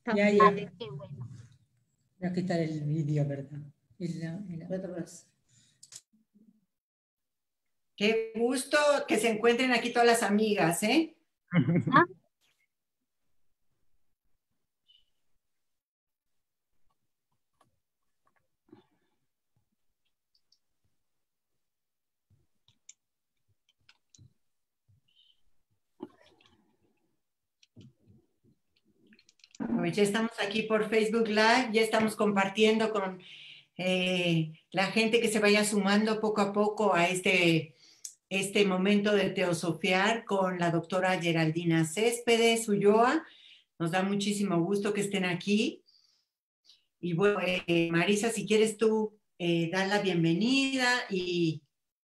Ya. Qué bueno. Voy a quitar el vídeo, ¿verdad? Qué gusto que se encuentren aquí todas las amigas, ¿eh? Ah, Pues ya estamos aquí por Facebook Live, ya estamos compartiendo con la gente que se vaya sumando poco a poco a este momento de teosofiar con la doctora Geraldina Céspedes Ulloa. Nos da muchísimo gusto que estén aquí. Y bueno, Marisa, si quieres tú dar la bienvenida e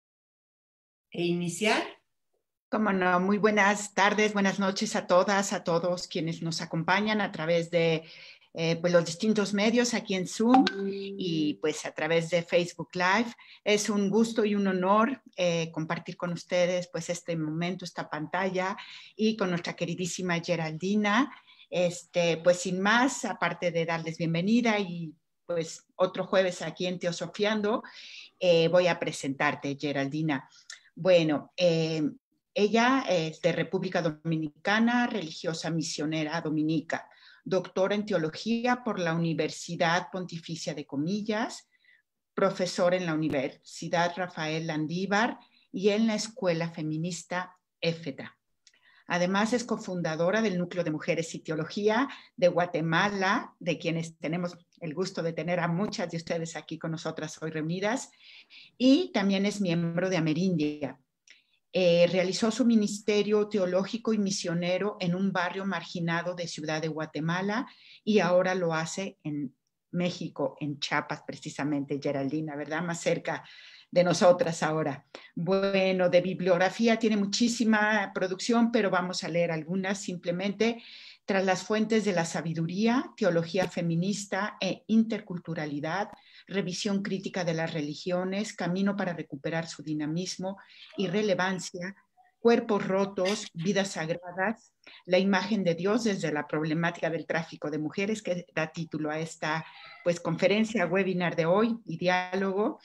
iniciar. Cómo no, muy buenas tardes, buenas noches a todas, a todos quienes nos acompañan a través de pues los distintos medios aquí en Zoom y pues a través de Facebook Live. Es un gusto y un honor compartir con ustedes pues este momento, esta pantalla y con nuestra queridísima Geraldina. Pues sin más, aparte de darles bienvenida y pues otro jueves aquí en Teosofiando, voy a presentarte, Geraldina. Bueno, ella es de República Dominicana, religiosa misionera dominica, doctora en teología por la Universidad Pontificia de Comillas, profesora en la Universidad Rafael Landívar y en la Escuela Feminista EFETA. Además, es cofundadora del Núcleo de Mujeres y Teología de Guatemala, de quienes tenemos el gusto de tener a muchas de ustedes aquí con nosotras hoy reunidas, y también es miembro de Amerindia. Realizó su ministerio teológico y misionero en un barrio marginado de Ciudad de Guatemala y ahora lo hace en México, en Chiapas precisamente, Geraldina, ¿verdad? Más cerca de nosotras ahora. Bueno, de bibliografía tiene muchísima producción, pero vamos a leer algunas simplemente. Tras las fuentes de la sabiduría, teología feminista e interculturalidad, revisión crítica de las religiones, camino para recuperar su dinamismo y relevancia, cuerpos rotos, vidas sagradas, la imagen de Dios desde la problemática del tráfico de mujeres, que da título a esta pues, conferencia, webinar de hoy y diálogo.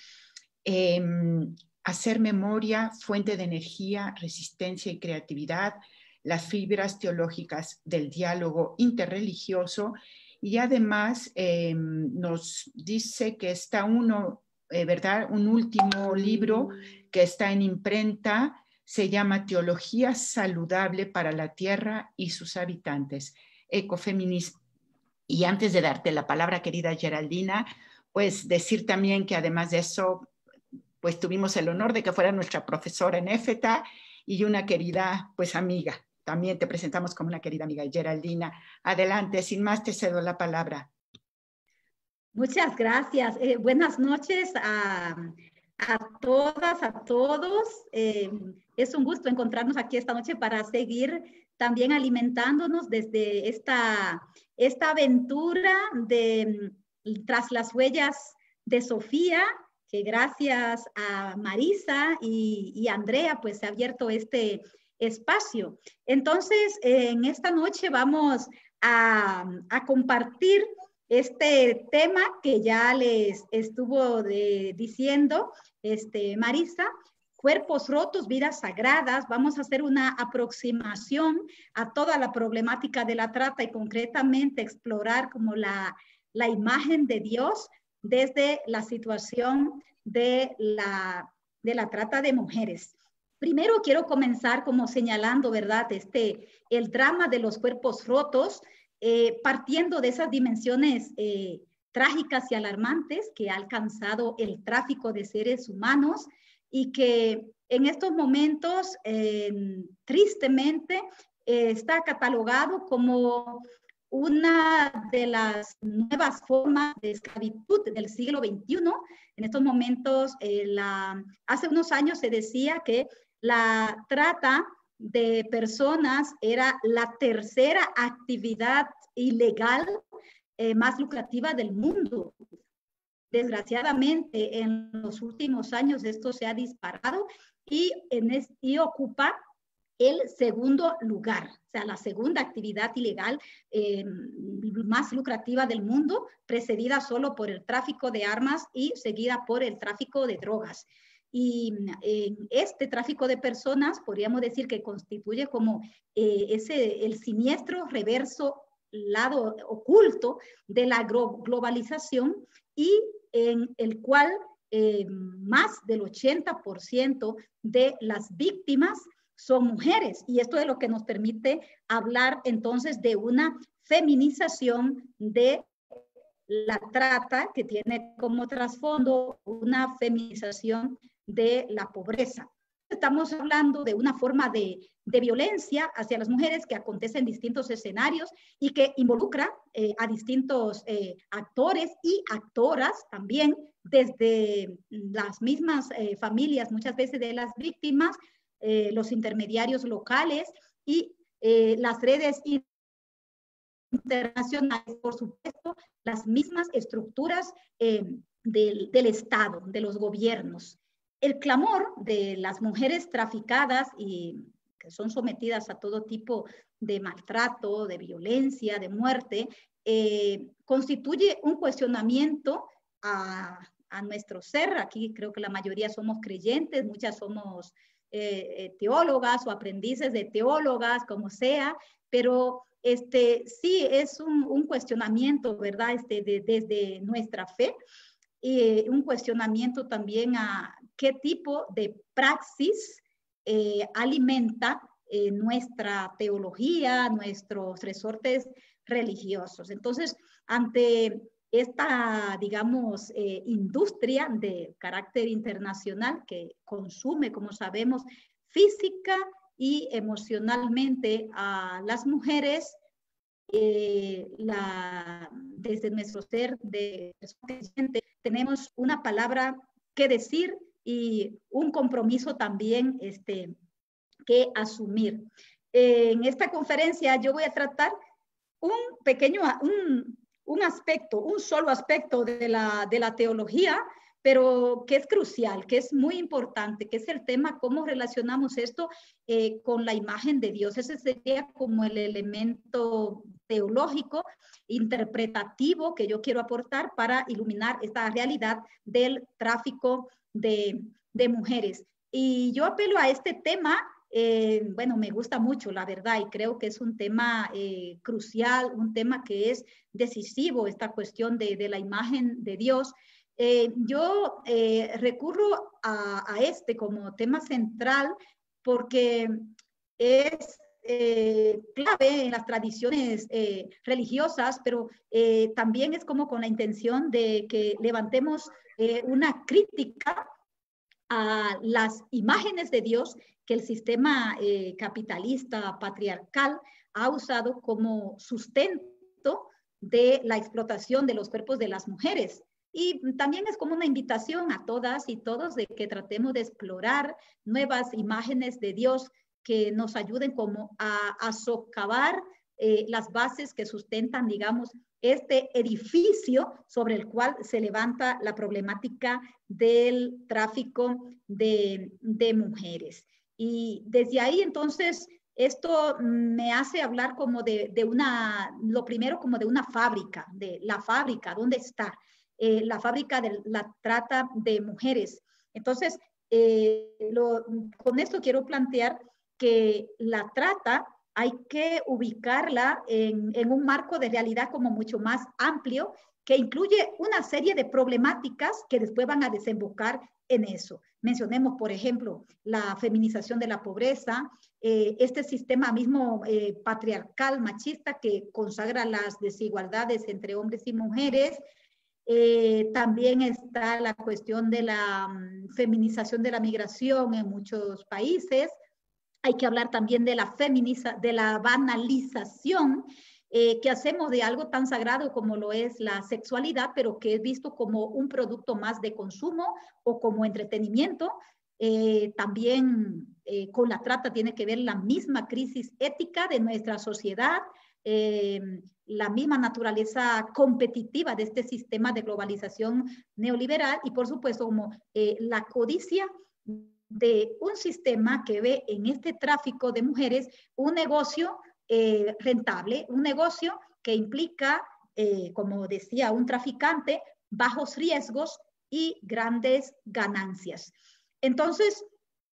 Hacer memoria, fuente de energía, resistencia y creatividad, las fibras teológicas del diálogo interreligioso, y además nos dice que está ¿verdad? Un último libro que está en imprenta, se llama Teología Saludable para la Tierra y sus Habitantes, Ecofeminismo. Y antes de darte la palabra, querida Geraldina, pues decir también que además de eso, pues tuvimos el honor de que fuera nuestra profesora en EFETA y una querida pues amiga. También te presentamos como una querida amiga, Geraldina. Adelante, sin más te cedo la palabra. muchas gracias. Buenas noches a todas, a todos. Es un gusto encontrarnos aquí esta noche para seguir también alimentándonos desde esta aventura de Tras las Huellas de Sofía, que gracias a Marisa y Andrea, pues se ha abierto este espacio. Entonces, en esta noche vamos a compartir este tema que ya les estuvo diciendo Marisa, cuerpos rotos, vidas sagradas. Vamos a hacer una aproximación a toda la problemática de la trata y concretamente explorar como la imagen de Dios desde la situación de la trata de mujeres. Primero quiero comenzar como señalando, ¿verdad? El drama de los cuerpos rotos, partiendo de esas dimensiones trágicas y alarmantes que ha alcanzado el tráfico de seres humanos y que en estos momentos, tristemente, está catalogado como una de las nuevas formas de esclavitud del siglo XXI. En estos momentos, hace unos años se decía que la trata de personas era la tercera actividad ilegal más lucrativa del mundo. Desgraciadamente, en los últimos años esto se ha disparado y ocupa el segundo lugar, o sea, la segunda actividad ilegal más lucrativa del mundo, precedida solo por el tráfico de armas y seguida por el tráfico de drogas. Y este tráfico de personas, podríamos decir que constituye como el siniestro reverso, lado oculto de la globalización, y en el cual más del 80% de las víctimas son mujeres. Y esto es lo que nos permite hablar entonces de una feminización de la trata, que tiene como trasfondo una feminización de la pobreza. Estamos hablando de una forma de violencia hacia las mujeres que acontece en distintos escenarios y que involucra a distintos actores y actoras también, desde las mismas familias, muchas veces de las víctimas, los intermediarios locales y las redes internacionales, por supuesto, las mismas estructuras del Estado, de los gobiernos. El clamor de las mujeres traficadas y que son sometidas a todo tipo de maltrato, de violencia, de muerte, constituye un cuestionamiento a nuestro ser. Aquí creo que la mayoría somos creyentes, muchas somos teólogas o aprendices de teólogas, como sea, pero sí es un cuestionamiento, ¿verdad? Desde nuestra fe, y un cuestionamiento también a qué tipo de praxis alimenta nuestra teología, nuestros resortes religiosos. Entonces, ante esta, digamos, industria de carácter internacional que consume, como sabemos, física y emocionalmente a las mujeres, desde nuestro ser de creyente, tenemos una palabra que decir y un compromiso también que asumir. En esta conferencia yo voy a tratar un aspecto, un solo aspecto de la teología, pero que es crucial, que es muy importante, que es el tema cómo relacionamos esto con la imagen de Dios. Ese sería como el elemento teológico, interpretativo, que yo quiero aportar para iluminar esta realidad del tráfico de mujeres. Y yo apelo a este tema. Bueno, me gusta mucho, la verdad, y creo que es un tema crucial, un tema que es decisivo, esta cuestión de la imagen de Dios. Yo recurro a como tema central porque es clave en las tradiciones religiosas, pero también es como con la intención de que levantemos una crítica a las imágenes de Dios que el sistema capitalista patriarcal ha usado como sustento de la explotación de los cuerpos de las mujeres. Y también es como una invitación a todas y todos de que tratemos de explorar nuevas imágenes de Dios que nos ayuden como a socavar las bases que sustentan, digamos, este edificio sobre el cual se levanta la problemática del tráfico de mujeres. Y desde ahí, entonces, esto me hace hablar como lo primero como de una fábrica, de la fábrica, ¿dónde está? La fábrica de la trata de mujeres. Entonces, con esto quiero plantear que la trata hay que ubicarla en un marco de realidad como mucho más amplio, que incluye una serie de problemáticas que después van a desembocar en eso. Mencionemos, por ejemplo, la feminización de la pobreza, este sistema mismo patriarcal, machista, que consagra las desigualdades entre hombres y mujeres. También está la cuestión de la feminización de la migración en muchos países. Hay que hablar también de la banalización que hacemos de algo tan sagrado como lo es la sexualidad, pero que es visto como un producto más de consumo o como entretenimiento. También con la trata tiene que ver la misma crisis ética de nuestra sociedad, la misma naturaleza competitiva de este sistema de globalización neoliberal y, por supuesto, como la codicia de un sistema que ve en este tráfico de mujeres un negocio rentable, un negocio que implica, como decía un traficante, bajos riesgos y grandes ganancias. Entonces,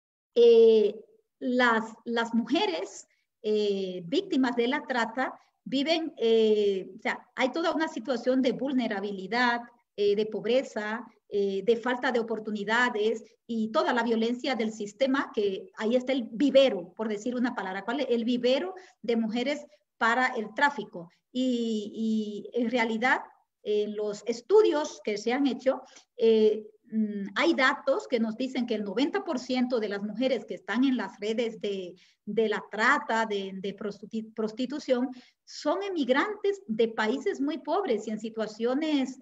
las mujeres víctimas de la trata viven, o sea, hay toda una situación de vulnerabilidad, de pobreza, de falta de oportunidades y toda la violencia del sistema, que ahí está el vivero, por decir una palabra, ¿cuál es? El vivero de mujeres para el tráfico. Y en realidad, los estudios que se han hecho, hay datos que nos dicen que el 90% de las mujeres que están en las redes de la trata, de prostitución, son emigrantes de países muy pobres y en situaciones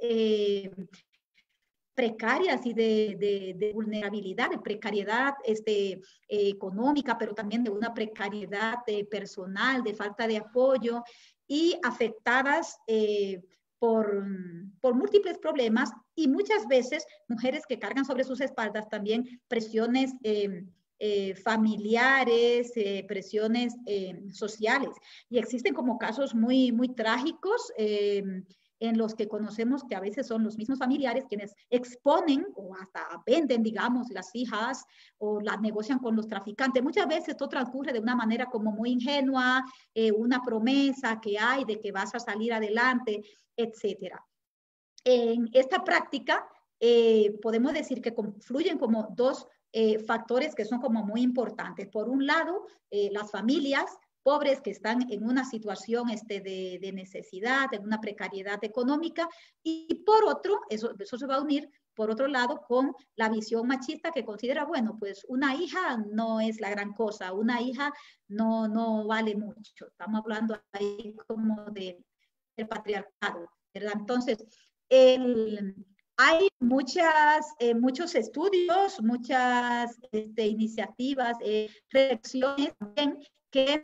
precarias y de vulnerabilidad, de precariedad económica, pero también de una precariedad personal, de falta de apoyo y afectadas por múltiples problemas y muchas veces mujeres que cargan sobre sus espaldas también presiones familiares, presiones sociales. Y existen como casos muy, muy trágicos en los que conocemos que a veces son los mismos familiares quienes exponen o hasta venden, digamos, las hijas o las negocian con los traficantes. Muchas veces esto transcurre de una manera como muy ingenua, una promesa que hay de que vas a salir adelante, etcétera. En esta práctica podemos decir que confluyen como dos factores que son como muy importantes. Por un lado, las familias pobres que están en una situación de necesidad, en una precariedad económica, y por otro, eso se va a unir, por otro lado, con la visión machista que considera, bueno, pues una hija no es la gran cosa, una hija no vale mucho. Estamos hablando ahí como del patriarcado, ¿verdad? Entonces, hay muchos estudios, muchas iniciativas, reflexiones también que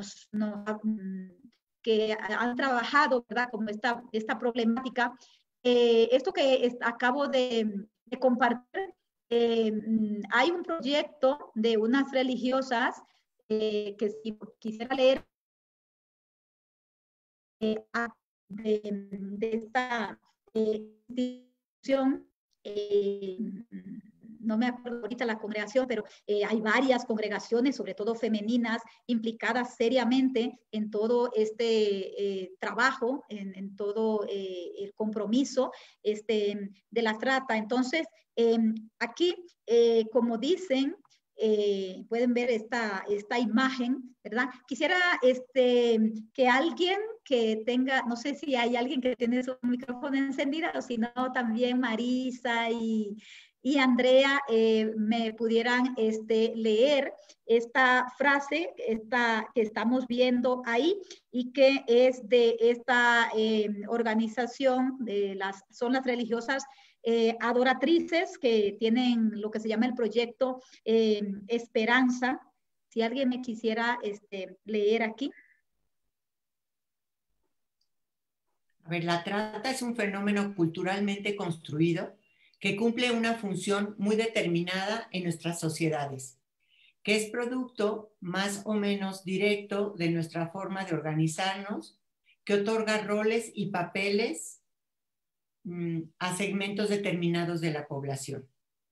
que han trabajado, ¿verdad? Como esta problemática. Esto que acabo de compartir, hay un proyecto de unas religiosas que si quisiera leer de esta institución, no me acuerdo ahorita la congregación, pero hay varias congregaciones, sobre todo femeninas, implicadas seriamente en todo este trabajo, en todo el compromiso de la trata. Entonces, aquí, como dicen, pueden ver esta imagen, ¿verdad? Quisiera que alguien que tenga, no sé si hay alguien que tiene su micrófono encendido, o si no, también Marisa y Andrea me pudieran leer esta frase que estamos viendo ahí y que es de esta organización, son las religiosas adoratrices que tienen lo que se llama el proyecto Esperanza. Si alguien me quisiera leer aquí. A ver, la trata es un fenómeno culturalmente construido que cumple una función muy determinada en nuestras sociedades, que es producto más o menos directo de nuestra forma de organizarnos, que otorga roles y papeles a segmentos determinados de la población.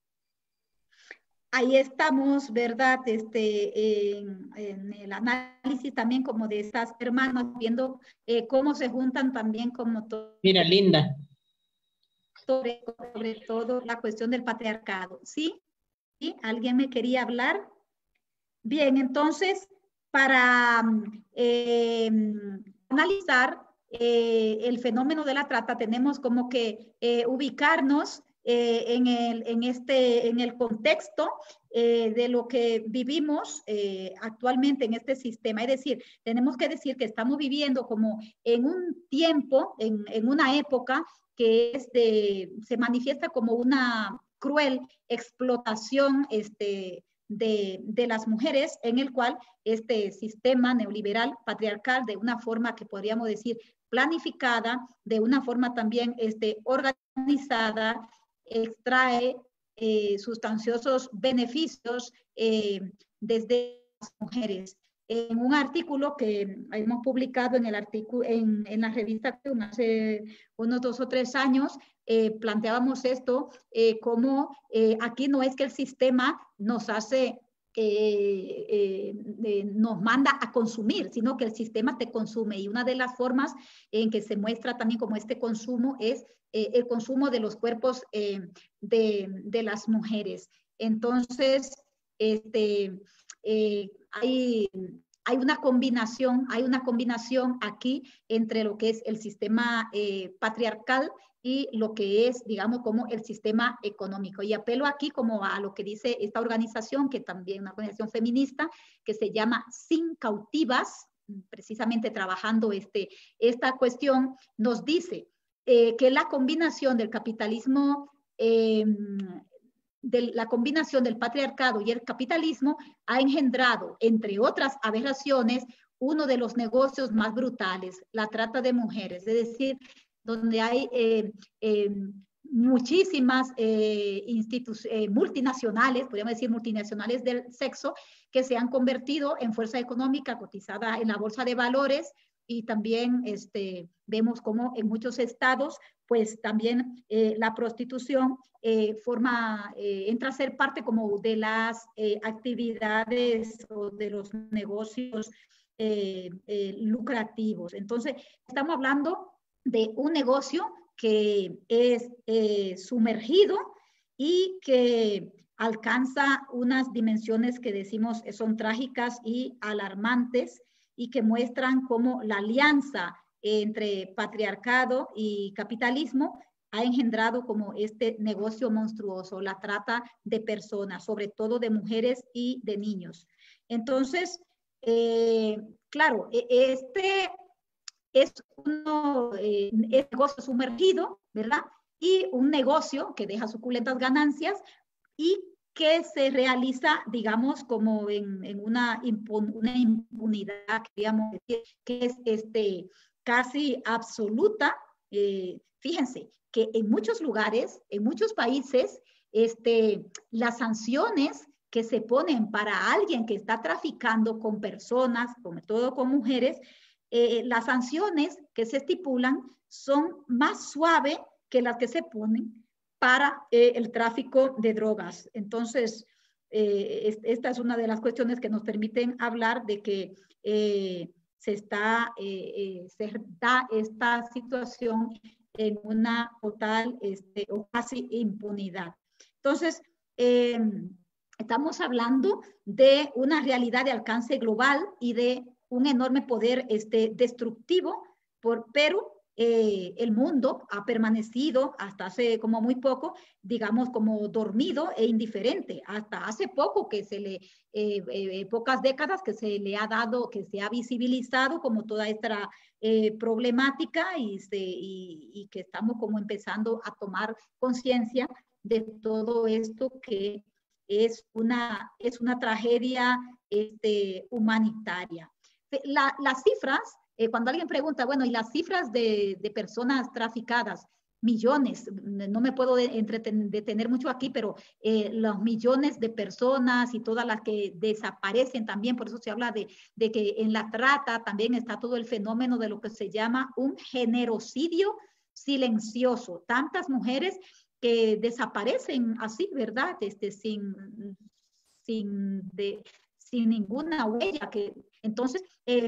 Ahí estamos, ¿verdad? En el análisis también como de estas hermanas, viendo cómo se juntan también como todo. Mira, Linda. Sobre todo la cuestión del patriarcado. ¿Sí? ¿Sí? ¿Alguien me quería hablar? Bien, entonces, para analizar el fenómeno de la trata, tenemos como que ubicarnos en el contexto de lo que vivimos actualmente en este sistema. Es decir, tenemos que decir que estamos viviendo como en un tiempo, en una época que se manifiesta como una cruel explotación de las mujeres, en el cual este sistema neoliberal patriarcal, de una forma que podríamos decir planificada, de una forma también organizada, extrae sustanciosos beneficios desde las mujeres. En un artículo que hemos publicado en la revista hace unos 2 o 3 años, planteábamos esto como aquí no es que el sistema nos hace nos manda a consumir, sino que el sistema te consume. Y una de las formas en que se muestra también como este consumo es el consumo de los cuerpos de las mujeres. Entonces, hay una combinación aquí entre lo que es el sistema patriarcal y lo que es, digamos, como el sistema económico. Y apelo aquí como a lo que dice esta organización, que también es una organización feminista, que se llama Sin Cautivas, precisamente trabajando esta cuestión, nos dice que la combinación del capitalismo, la combinación del patriarcado y el capitalismo ha engendrado, entre otras aberraciones, uno de los negocios más brutales, la trata de mujeres, es decir, donde hay muchísimas multinacionales, podríamos decir multinacionales del sexo, que se han convertido en fuerza económica cotizada en la bolsa de valores, y también vemos como en muchos estados, pues también la prostitución entra a ser parte como de las actividades o de los negocios lucrativos. Entonces, estamos hablando de un negocio que es sumergido y que alcanza unas dimensiones que decimos son trágicas y alarmantes, y que muestran cómo la alianza entre patriarcado y capitalismo ha engendrado como este negocio monstruoso, la trata de personas, sobre todo de mujeres y de niños. Entonces, claro, este es un negocio sumergido, ¿verdad? Y un negocio que deja suculentas ganancias y que se realiza, digamos, como en una impunidad, digamos, que es casi absoluta. Fíjense que en muchos lugares, en muchos países, las sanciones que se ponen para alguien que está traficando con personas, sobre todo con mujeres, las sanciones que se estipulan son más suaves que las que se ponen para el tráfico de drogas. Entonces, esta es una de las cuestiones que nos permiten hablar de que se da esta situación en una total o casi impunidad. Entonces, estamos hablando de una realidad de alcance global y de un enorme poder destructivo, pero el mundo ha permanecido hasta hace como muy poco, digamos, como dormido e indiferente. Hasta hace poco pocas décadas que se le ha dado, que se ha visibilizado como toda esta problemática y que estamos como empezando a tomar conciencia de todo esto que es una tragedia humanitaria. Las cifras, cuando alguien pregunta, bueno, ¿y las cifras de personas traficadas? Millones, no me puedo detener mucho aquí, pero los millones de personas y todas las que desaparecen también, por eso se habla de que en la trata también está todo el fenómeno de lo que se llama un generocidio silencioso. Tantas mujeres que desaparecen así, ¿verdad? Sin ninguna huella. Entonces,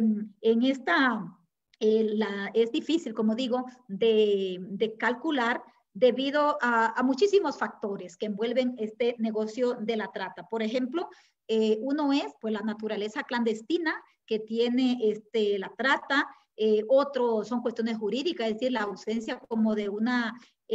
es difícil, como digo, de calcular debido a muchísimos factores que envuelven este negocio de la trata. Por ejemplo, uno es pues, la naturaleza clandestina que tiene la trata. Otro son cuestiones jurídicas, es decir, la ausencia como de una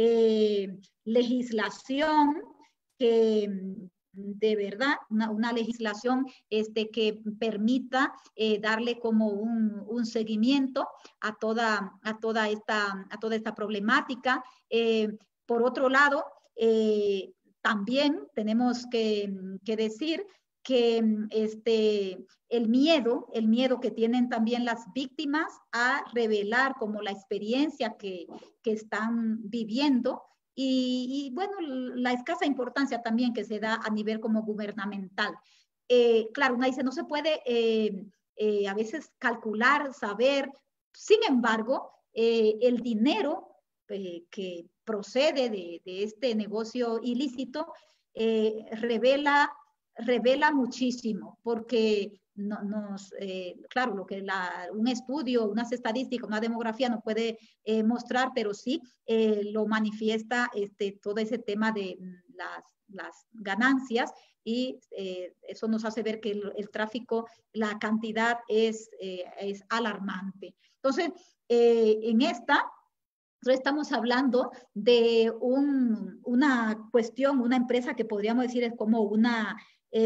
legislación que de verdad, una legislación que permita darle como un seguimiento a toda esta problemática. Por otro lado, también tenemos que decir que el miedo que tienen también las víctimas a revelar como la experiencia que están viviendo, bueno, la escasa importancia también que se da a nivel como gubernamental. Claro, uno dice, no se puede a veces calcular, saber. Sin embargo, el dinero que procede de este negocio ilícito revela muchísimo, porque claro, lo que un estudio, unas estadísticas, una demografía no puede mostrar, pero sí lo manifiesta todo ese tema de las ganancias, y eso nos hace ver que el tráfico, la cantidad es alarmante. Entonces, en esta estamos hablando de una cuestión, una empresa que podríamos decir es como una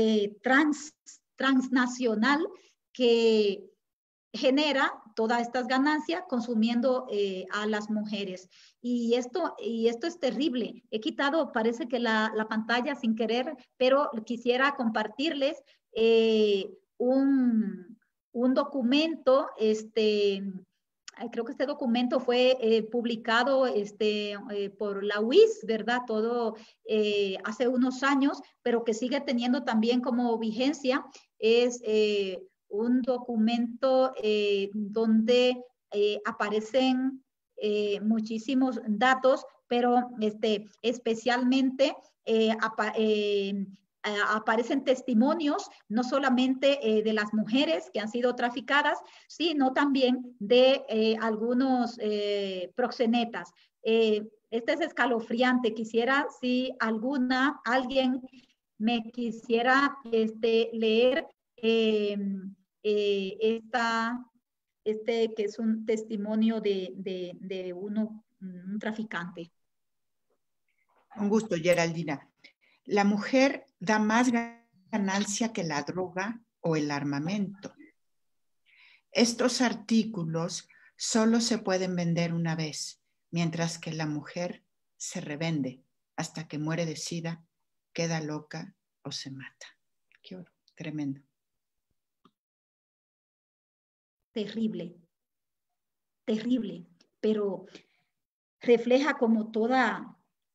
transnacional que genera todas estas ganancias consumiendo a las mujeres. Y esto es terrible. He quitado, parece que la pantalla sin querer, pero quisiera compartirles un documento, creo que este documento fue publicado por la UIS, ¿verdad? Todo hace unos años, pero que sigue teniendo también como vigencia. Es un documento donde aparecen muchísimos datos, pero especialmente aparecen testimonios no solamente de las mujeres que han sido traficadas, sino también de algunos proxenetas. Este es escalofriante. Quisiera, si alguien me quisiera leer que es un testimonio de un traficante. Un gusto, Geraldina. La mujer da más ganancia que la droga o el armamento. Estos artículos solo se pueden vender una vez, mientras que la mujer se revende hasta que muere de sida, queda loca o se mata. Qué horror, tremendo. Terrible, terrible, pero refleja como toda,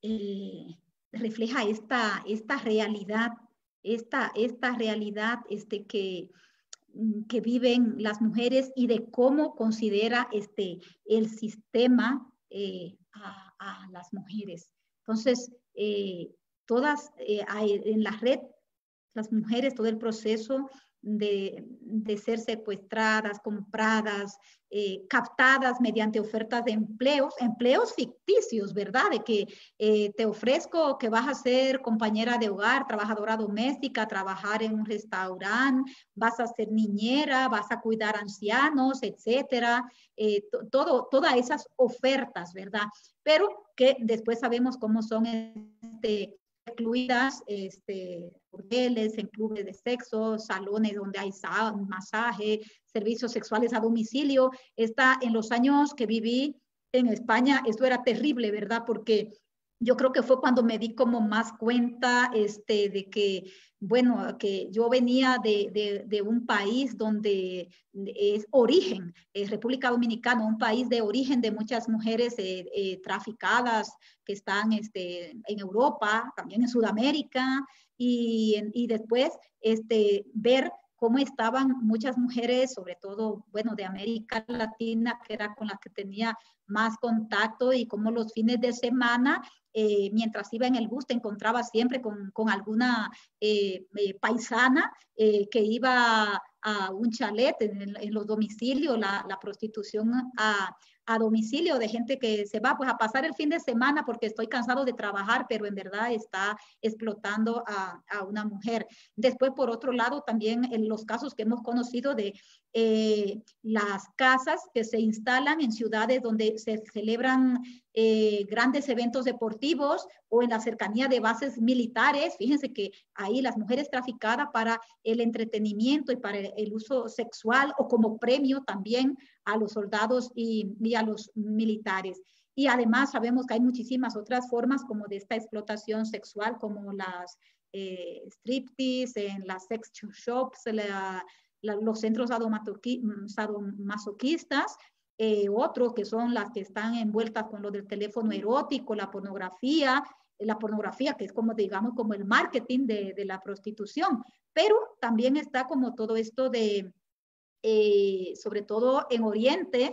refleja esta realidad, esta realidad que viven las mujeres, y de cómo considera el sistema a las mujeres. Entonces, todas en la red, las mujeres, todo el proceso de ser secuestradas, compradas, captadas mediante ofertas de empleos ficticios, ¿verdad? De que te ofrezco que vas a ser compañera de hogar, trabajadora doméstica, trabajar en un restaurante, vas a ser niñera, vas a cuidar ancianos, etcétera. Todas esas ofertas, ¿verdad? Pero que después sabemos cómo son incluidas burdeles, en clubes de sexo, salones donde hay masaje, servicios sexuales a domicilio. En los años que viví en España, esto era terrible, ¿verdad? Porque yo creo que fue cuando me di como más cuenta de que, bueno, que yo venía de un país donde es origen, República Dominicana, un país de origen de muchas mujeres traficadas que están en Europa, también en Sudamérica, y después ver cómo estaban muchas mujeres, sobre todo, bueno, de América Latina, que era con las que tenía más contacto, y cómo los fines de semana, mientras iba en el bus, te encontraba siempre con alguna paisana que iba a un chalet en los domicilios, la prostitución a domicilio de gente que se va pues a pasar el fin de semana porque estoy cansado de trabajar, pero en verdad está explotando a una mujer. Después, por otro lado, también en los casos que hemos conocido de las casas que se instalan en ciudades donde se celebran grandes eventos deportivos o en la cercanía de bases militares. Fíjense que ahí las mujeres traficadas para el entretenimiento y para el uso sexual, o como premio también a los soldados y a los militares. Y además sabemos que hay muchísimas otras formas como de esta explotación sexual, como las striptease, en las sex shops, los centros sadomasoquistas, otros que son las que están envueltas con lo del teléfono erótico, la pornografía que es como, digamos, como el marketing de la prostitución, pero también está como todo esto de, sobre todo en Oriente,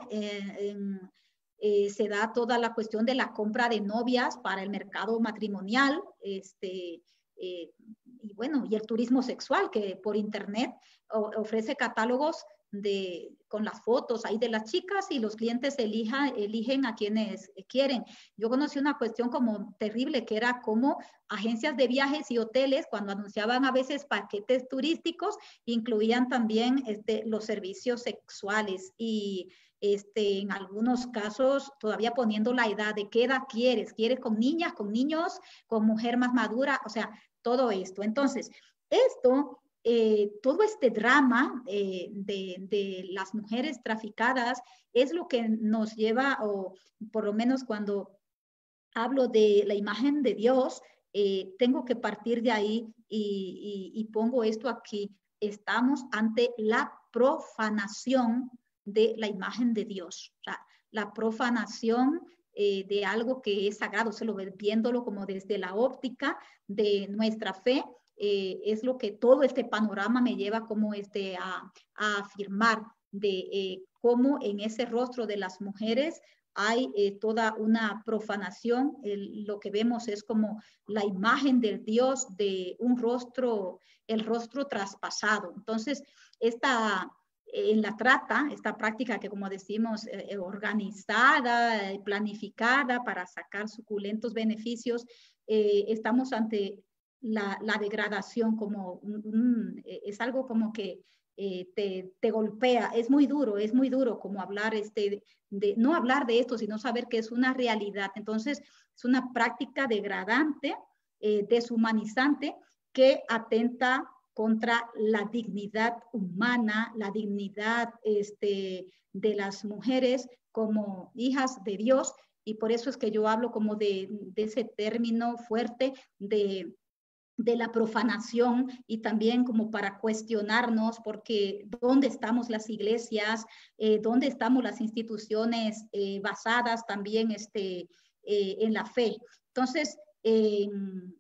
se da toda la cuestión de la compra de novias para el mercado matrimonial, y bueno, y el turismo sexual que por internet ofrece catálogos con las fotos ahí de las chicas y los clientes eligen a quienes quieren. Yo conocí una cuestión como terrible que era como agencias de viajes y hoteles cuando anunciaban a veces paquetes turísticos incluían también los servicios sexuales y en algunos casos todavía poniendo la edad de qué edad quieres con niñas, con niños, con mujer más madura, o sea, todo esto. Entonces, todo este drama de las mujeres traficadas es lo que nos lleva, o por lo menos cuando hablo de la imagen de Dios, tengo que partir de ahí y pongo esto aquí. Estamos ante la profanación de la imagen de Dios, o sea, la profanación de algo que es sagrado, viéndolo como desde la óptica de nuestra fe, es lo que todo este panorama me lleva como a afirmar de cómo en ese rostro de las mujeres hay toda una profanación. Lo que vemos es como la imagen del Dios de un rostro, el rostro traspasado. Entonces, en la trata, esta práctica que como decimos, organizada, planificada para sacar suculentos beneficios, estamos ante la degradación, como es algo como que te golpea, es muy duro como hablar, no hablar de esto, sino saber que es una realidad. Entonces, es una práctica degradante, deshumanizante, que atenta contra la dignidad humana, la dignidad de las mujeres como hijas de Dios, y por eso es que yo hablo como de ese término fuerte de la profanación, y también como para cuestionarnos, porque ¿dónde estamos las iglesias? ¿Dónde estamos las instituciones basadas también en la fe? Entonces, en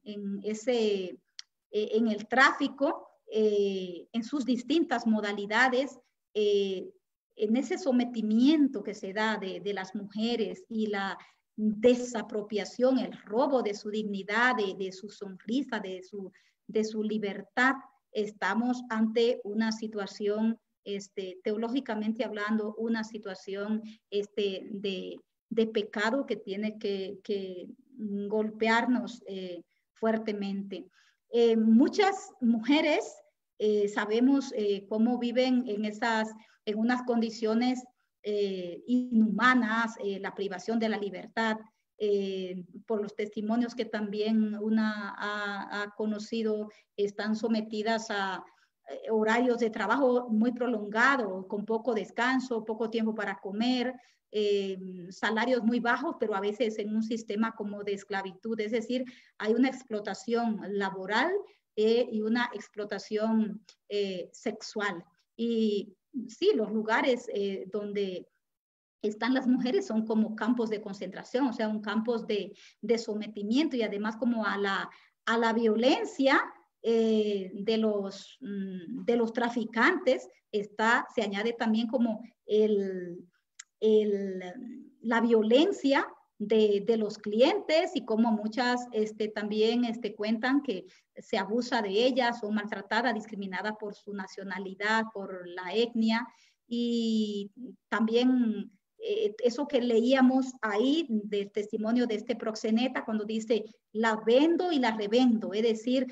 el tráfico, en sus distintas modalidades, en ese sometimiento que se da de las mujeres y la desapropiación, el robo de su dignidad, de su sonrisa, de su libertad, estamos ante una situación, teológicamente hablando, una situación de pecado que tiene que golpearnos fuertemente. Muchas mujeres sabemos cómo viven en unas condiciones inhumanas, la privación de la libertad, por los testimonios que también una ha conocido, están sometidas a horarios de trabajo muy prolongados, con poco descanso, poco tiempo para comer, salarios muy bajos, pero a veces en un sistema como de esclavitud. Es decir, hay una explotación laboral y una explotación sexual. Y sí, los lugares donde están las mujeres son como campos de concentración, o sea, un campos de sometimiento, y además como a la violencia de los traficantes se añade también como la violencia de los clientes, y como muchas también cuentan que se abusa de ellas, son maltratadas, discriminadas por su nacionalidad, por la etnia, y también eso que leíamos ahí del testimonio de este proxeneta, cuando dice, la vendo y la revendo, es decir,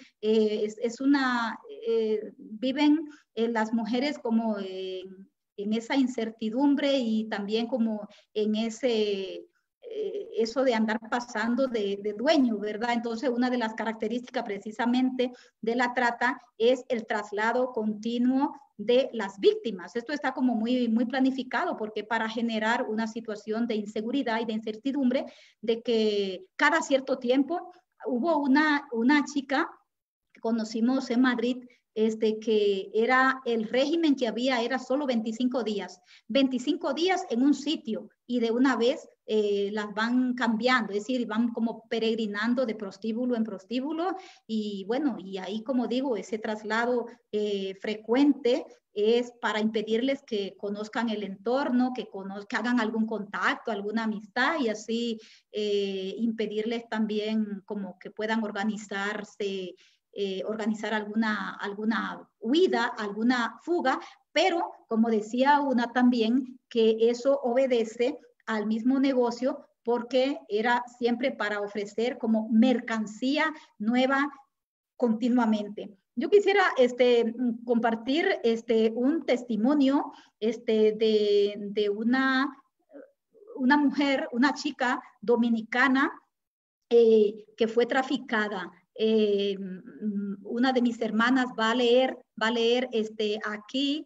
viven las mujeres como en esa incertidumbre, y también como en eso de andar pasando de dueño, ¿verdad? Entonces, una de las características precisamente de la trata es el traslado continuo de las víctimas. Esto está como muy, muy planificado, porque para generar una situación de inseguridad y de incertidumbre, de que cada cierto tiempo hubo una chica que conocimos en Madrid, que era el régimen que había, era solo 25 días en un sitio y de una vez las van cambiando, es decir, van como peregrinando de prostíbulo en prostíbulo y bueno, y ahí como digo, ese traslado frecuente es para impedirles que conozcan el entorno, que hagan algún contacto, alguna amistad y así impedirles también como que puedan organizarse, organizar alguna huida, alguna fuga, pero como decía una también, que eso obedece al mismo negocio porque era siempre para ofrecer como mercancía nueva continuamente. Yo quisiera compartir un testimonio de una mujer, una chica dominicana que fue traficada. Una de mis hermanas va a leer aquí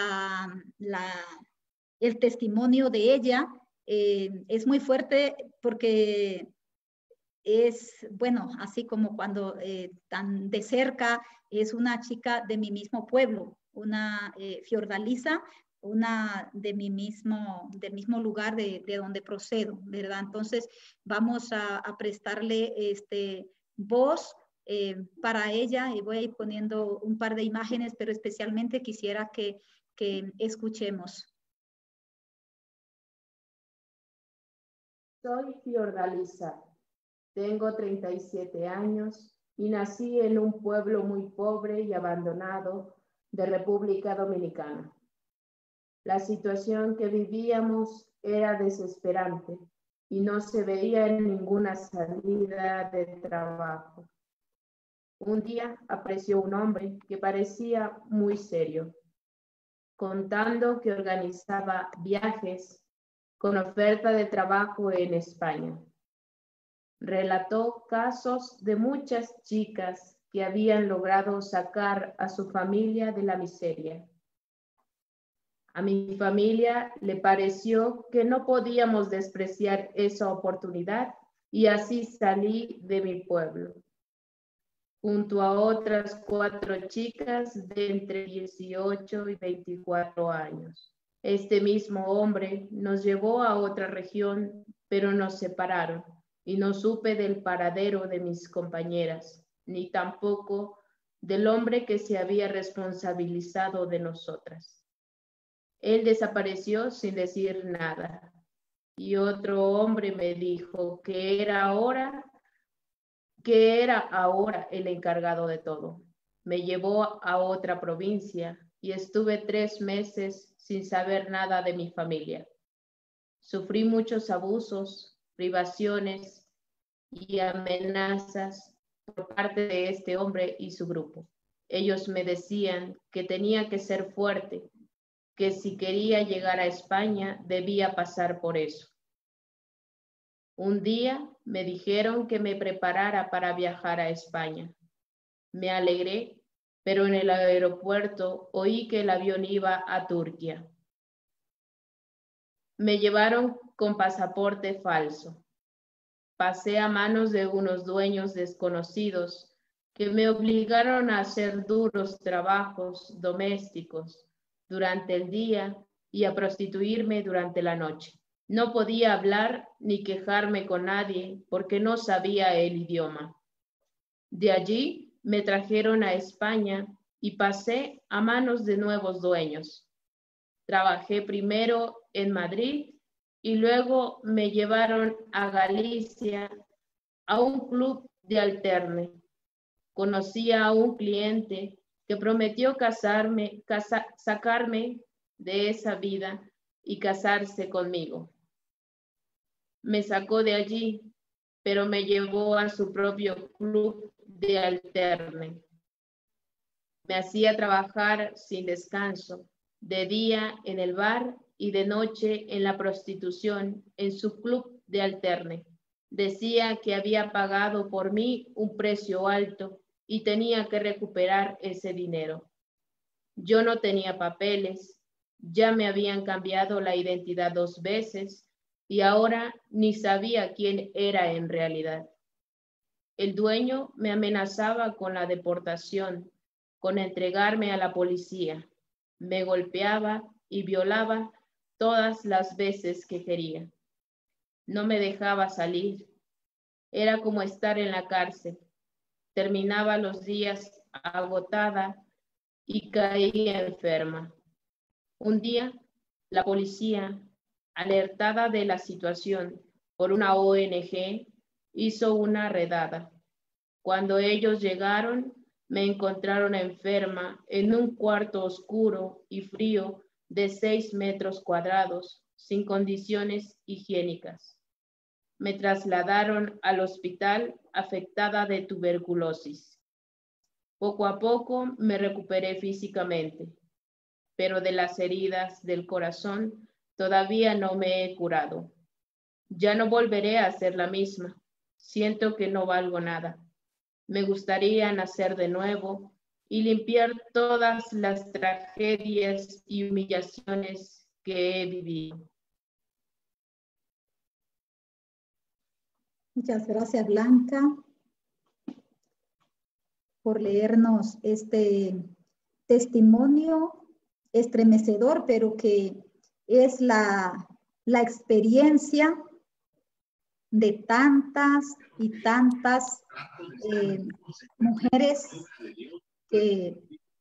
el testimonio de ella. Es muy fuerte porque es, bueno, así como cuando tan de cerca, es una chica de mi mismo pueblo, una Fiordalisa, una del mismo lugar de donde procedo, ¿verdad? Entonces vamos a prestarle voz para ella y voy a ir poniendo un par de imágenes, pero especialmente quisiera que escuchemos. Soy Fiordalisa, tengo 37 años y nací en un pueblo muy pobre y abandonado de República Dominicana. La situación que vivíamos era desesperante y no se veía ninguna salida de trabajo. Un día apareció un hombre que parecía muy serio, contando que organizaba viajes con oferta de trabajo en España. Relató casos de muchas chicas que habían logrado sacar a su familia de la miseria. A mi familia le pareció que no podíamos despreciar esa oportunidad y así salí de mi pueblo, junto a otras 4 chicas de entre 18 y 24 años. Este mismo hombre nos llevó a otra región, pero nos separaron y no supe del paradero de mis compañeras, ni tampoco del hombre que se había responsabilizado de nosotras. Él desapareció sin decir nada, y otro hombre me dijo que era ahora el encargado de todo. Me llevó a otra provincia y estuve 3 meses sin saber nada de mi familia. Sufrí muchos abusos, privaciones y amenazas por parte de este hombre y su grupo. Ellos me decían que tenía que ser fuerte, que si quería llegar a España debía pasar por eso. Un día me dijeron que me preparara para viajar a España. Me alegré, pero en el aeropuerto oí que el avión iba a Turquía. Me llevaron con pasaporte falso. Pasé a manos de unos dueños desconocidos que me obligaron a hacer duros trabajos domésticos durante el día y a prostituirme durante la noche. No podía hablar ni quejarme con nadie porque no sabía el idioma. De allí me trajeron a España y pasé a manos de nuevos dueños. Trabajé primero en Madrid y luego me llevaron a Galicia a un club de alterne. Conocí a un cliente que prometió sacarme de esa vida y casarse conmigo. Me sacó de allí, pero me llevó a su propio club de alterne. Me hacía trabajar sin descanso, de día en el bar y de noche en la prostitución en su club de alterne. Decía que había pagado por mí un precio alto y tenía que recuperar ese dinero. Yo no tenía papeles, ya me habían cambiado la identidad 2 veces y ahora ni sabía quién era en realidad. El dueño me amenazaba con la deportación con entregarme a la policía. Me golpeaba y violaba todas las veces que quería. No me dejaba salir. Era como estar en la cárcel. Terminaba los días agotada y caía enferma. Un día, la policía, alertada de la situación por una ONG, hizo una redada. Cuando ellos llegaron, me encontraron enferma en un cuarto oscuro y frío de 6 metros cuadrados, sin condiciones higiénicas. Me trasladaron al hospital afectada de tuberculosis. Poco a poco me recuperé físicamente, pero de las heridas del corazón todavía no me he curado. Ya no volveré a ser la misma. Siento que no valgo nada. Me gustaría nacer de nuevo y limpiar todas las tragedias y humillaciones que he vivido. Muchas gracias, Blanca, por leernos este testimonio estremecedor, pero que es la experiencia de tantas y tantas mujeres que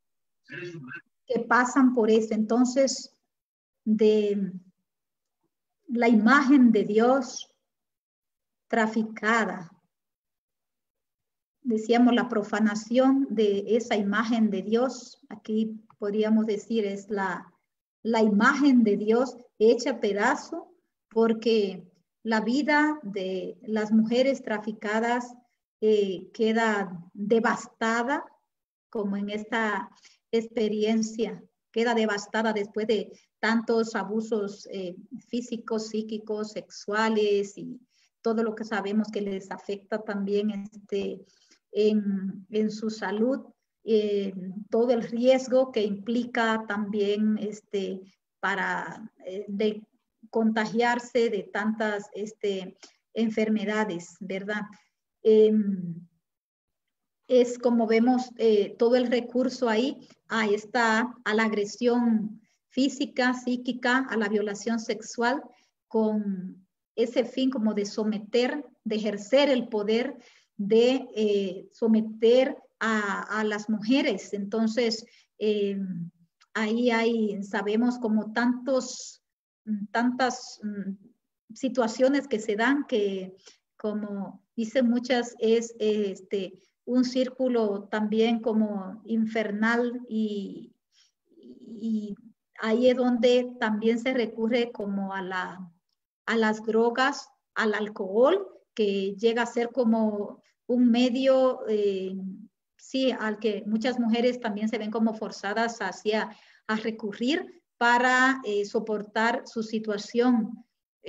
pasan por eso. Entonces, de la imagen de Dios traficada, decíamos la profanación de esa imagen de Dios, aquí podríamos decir es la imagen de Dios hecha pedazo, porque la vida de las mujeres traficadas queda devastada, como en esta experiencia, queda devastada después de tantos abusos físicos, psíquicos, sexuales y todo lo que sabemos que les afecta también en su salud, todo el riesgo que implica también para de contagiarse de tantas enfermedades, ¿verdad? Es como vemos todo el recurso ahí está a la agresión física, psíquica, a la violación sexual, con ese fin como de someter, de ejercer el poder, de someter a las mujeres. Entonces, ahí sabemos como tantas situaciones que se dan que, como dicen muchas, es un círculo también como infernal y ahí es donde también se recurre como a las drogas, al alcohol, que llega a ser como un medio, sí, al que muchas mujeres también se ven como forzadas a recurrir para soportar su situación.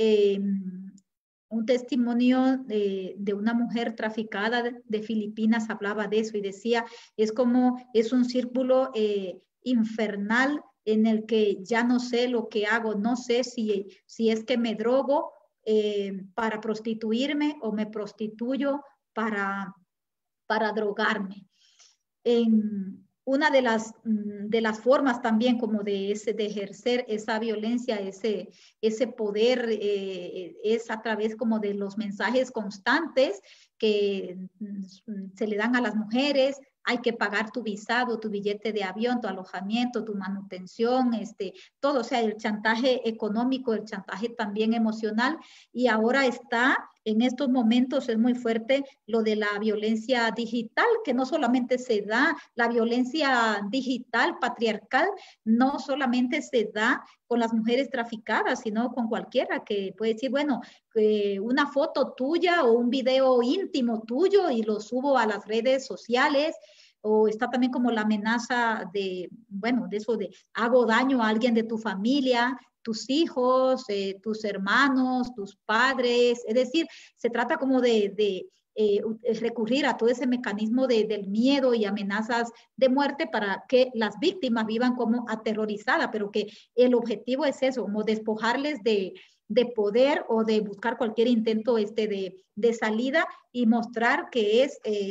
Un testimonio de una mujer traficada de Filipinas hablaba de eso y decía, es un círculo infernal en el que ya no sé lo que hago, no sé si es que me drogo para prostituirme o me prostituyo para drogarme. Una de las formas también como de ejercer esa violencia, ese poder, es a través como de los mensajes constantes que se le dan a las mujeres. Hay que pagar tu visado, tu billete de avión, tu alojamiento, tu manutención, todo, o sea, el chantaje económico, el chantaje también emocional. Y ahora en estos momentos es muy fuerte lo de la violencia digital, que no solamente se da, la violencia digital, patriarcal, no solamente se da con las mujeres traficadas, sino con cualquiera que puede decir, bueno, una foto tuya o un video íntimo tuyo y lo subo a las redes sociales. O está también como la amenaza de eso de hago daño a alguien de tu familia, tus hijos, tus hermanos, tus padres. Es decir, se trata como de recurrir a todo ese mecanismo del miedo y amenazas de muerte para que las víctimas vivan como aterrorizadas, pero que el objetivo es eso, como despojarles de poder o de buscar cualquier intento de salida y mostrar que es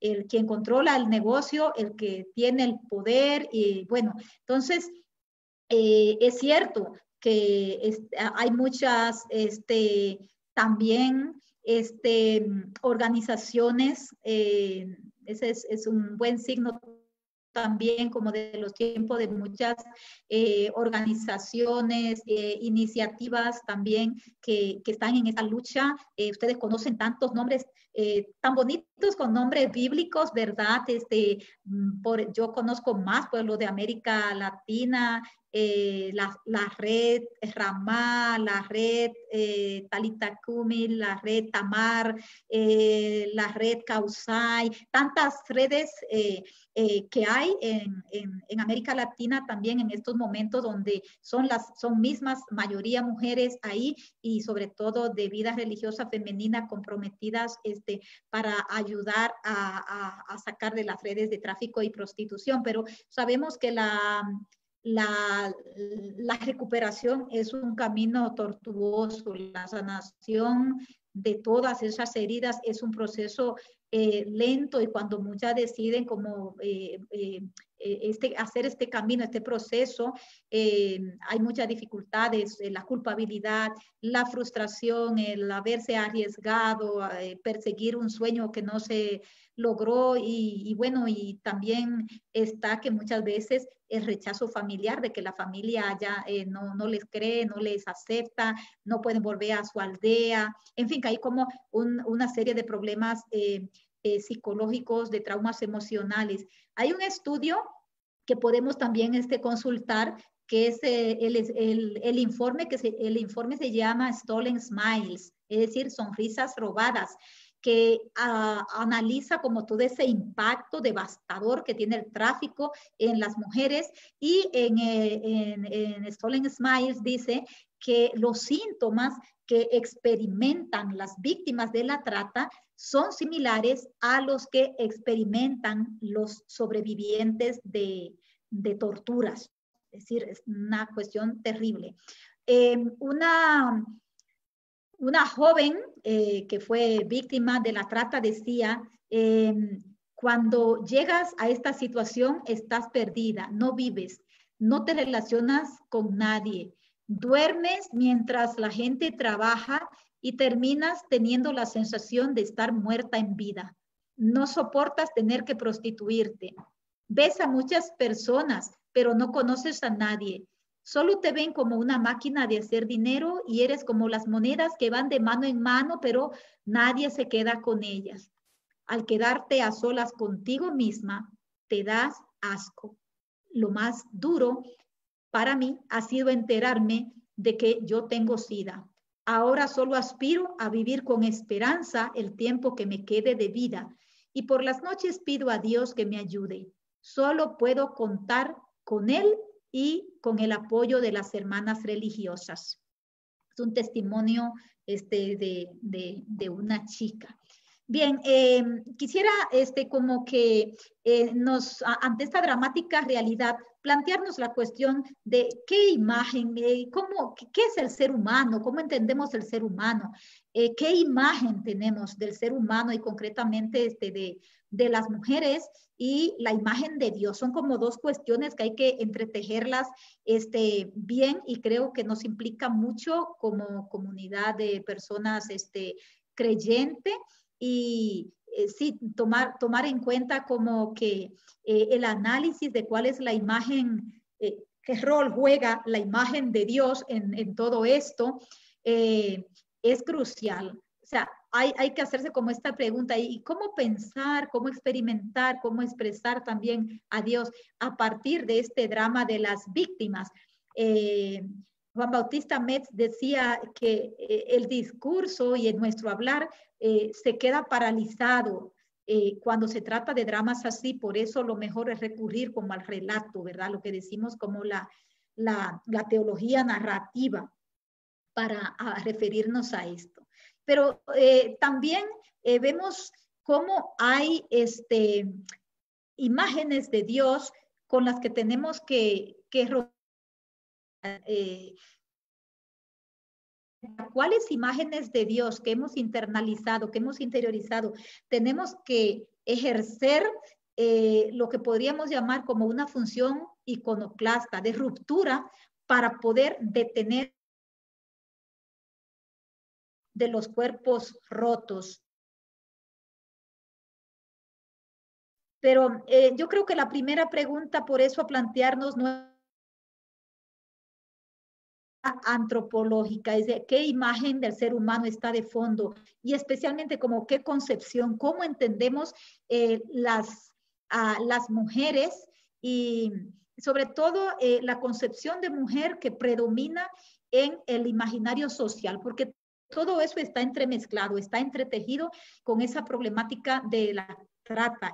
el quien controla el negocio, el que tiene el poder. Y bueno, entonces es cierto que hay muchas también organizaciones, ese es un buen signo también como de los tiempos de muchas organizaciones, iniciativas también que están en esta lucha. Ustedes conocen tantos nombres tan bonitos con nombres bíblicos, ¿verdad? Yo conozco más pueblos de América Latina, la red Ramá, la red Talita Kumi, la red Tamar, la red Causay, tantas redes que hay en América Latina también en estos momentos, donde son mismas mayoría mujeres ahí, y sobre todo de vida religiosa femenina comprometidas para ayudar a sacar de las redes de tráfico y prostitución. Pero sabemos que la recuperación es un camino tortuoso. La sanación de todas esas heridas es un proceso lento, y cuando muchas deciden como hacer este camino, este proceso, hay muchas dificultades, la culpabilidad, la frustración, el haberse arriesgado, perseguir un sueño que no se logró, y bueno, y también está que muchas veces el rechazo familiar, de que la familia ya no les cree, no les acepta, no pueden volver a su aldea, en fin, que hay como una serie de problemas psicológicos, de traumas emocionales. Hay un estudio que podemos también consultar, que es el informe el informe se llama Stolen Smiles, es decir, sonrisas robadas, que analiza como todo ese impacto devastador que tiene el tráfico en las mujeres. Y en Stolen Smiles dice que los síntomas que experimentan las víctimas de la trata son similares a los que experimentan los sobrevivientes de torturas. Es decir, es una cuestión terrible. Una joven que fue víctima de la trata decía, cuando llegas a esta situación estás perdida, no vives, no te relacionas con nadie, duermes mientras la gente trabaja y terminas teniendo la sensación de estar muerta en vida. No soportas tener que prostituirte. Ves a muchas personas, pero no conoces a nadie. Solo te ven como una máquina de hacer dinero, y eres como las monedas que van de mano en mano, pero nadie se queda con ellas. Al quedarte a solas contigo misma, te das asco. Lo más duro para mí ha sido enterarme de que yo tengo SIDA. Ahora solo aspiro a vivir con esperanza el tiempo que me quede de vida, y por las noches pido a Dios que me ayude. Solo puedo contar con Él y con el apoyo de las hermanas religiosas. Es un testimonio de una chica. Bien, quisiera como que ante esta dramática realidad, plantearnos la cuestión de qué imagen, qué es el ser humano, cómo entendemos el ser humano, qué imagen tenemos del ser humano, y concretamente de las mujeres, y la imagen de Dios. Son como dos cuestiones que hay que entretejerlas bien, y creo que nos implica mucho como comunidad de personas creyente. Y sí, tomar en cuenta como que el análisis de cuál es la imagen, qué rol juega la imagen de Dios en todo esto, es crucial. O sea, hay que hacerse como esta pregunta, y cómo pensar, cómo experimentar, cómo expresar también a Dios a partir de este drama de las víctimas. Juan Bautista Metz decía que el discurso y en nuestro hablar se queda paralizado cuando se trata de dramas así. Por eso lo mejor es recurrir como al relato, ¿verdad? Lo que decimos como la teología narrativa para referirnos a esto. Pero también vemos cómo hay imágenes de Dios con las que tenemos que ¿cuáles imágenes de Dios que hemos internalizado, que hemos interiorizado, tenemos que ejercer lo que podríamos llamar como una función iconoclasta, de ruptura, para poder detener de los cuerpos rotos. Pero yo creo que la primera pregunta, por eso, a plantearnos no es antropológica, es de qué imagen del ser humano está de fondo, y especialmente como qué concepción, cómo entendemos las mujeres, y sobre todo la concepción de mujer que predomina en el imaginario social, porque todo eso está entremezclado, está entretejido con esa problemática de la trata.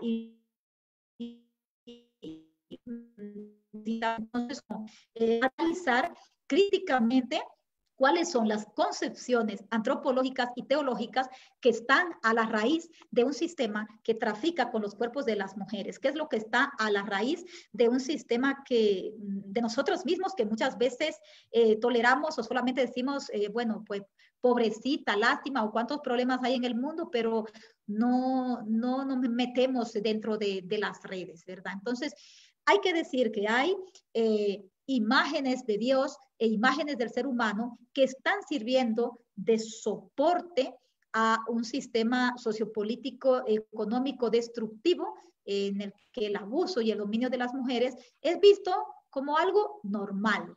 Entonces, analizar críticamente cuáles son las concepciones antropológicas y teológicas que están a la raíz de un sistema que trafica con los cuerpos de las mujeres. ¿Qué es lo que está a la raíz de un sistema de nosotros mismos, que muchas veces toleramos o solamente decimos, bueno, pues pobrecita, lástima, o cuántos problemas hay en el mundo, pero no nos metemos dentro de las redes, ¿verdad? Entonces, hay que decir que hay imágenes de Dios e imágenes del ser humano que están sirviendo de soporte a un sistema sociopolítico, económico, destructivo, en el que el abuso y el dominio de las mujeres es visto como algo normal.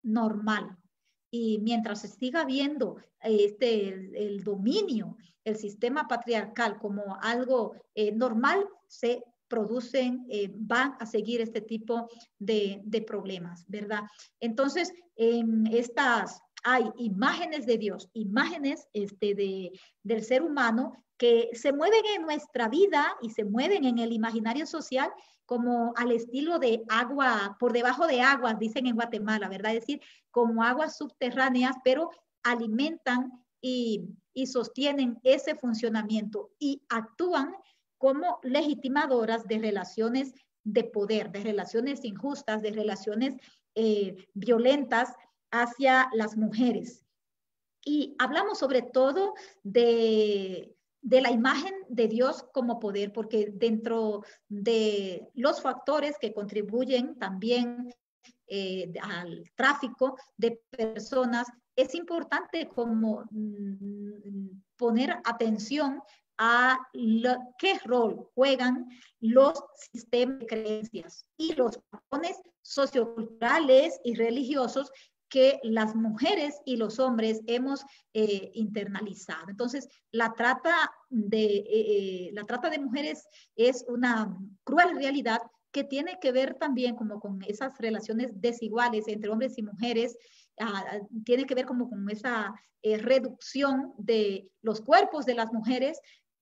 Y mientras se siga viendo el dominio, el sistema patriarcal como algo normal, se producen, van a seguir este tipo de problemas, ¿verdad? Entonces, hay imágenes de Dios, imágenes del ser humano que se mueven en nuestra vida y se mueven en el imaginario social como al estilo de agua, por debajo de aguas, dicen en Guatemala, ¿verdad? Es decir, como aguas subterráneas, pero alimentan y sostienen ese funcionamiento y actúan como legitimadoras de relaciones de poder, de relaciones injustas, de relaciones violentas hacia las mujeres. Y hablamos sobre todo de la imagen de Dios como poder, porque dentro de los factores que contribuyen también al tráfico de personas, es importante como poner atención a qué rol juegan los sistemas de creencias y los patrones socioculturales y religiosos que las mujeres y los hombres hemos internalizado. Entonces, la trata de mujeres es una cruel realidad que tiene que ver también como con esas relaciones desiguales entre hombres y mujeres, tiene que ver como con esa reducción de los cuerpos de las mujeres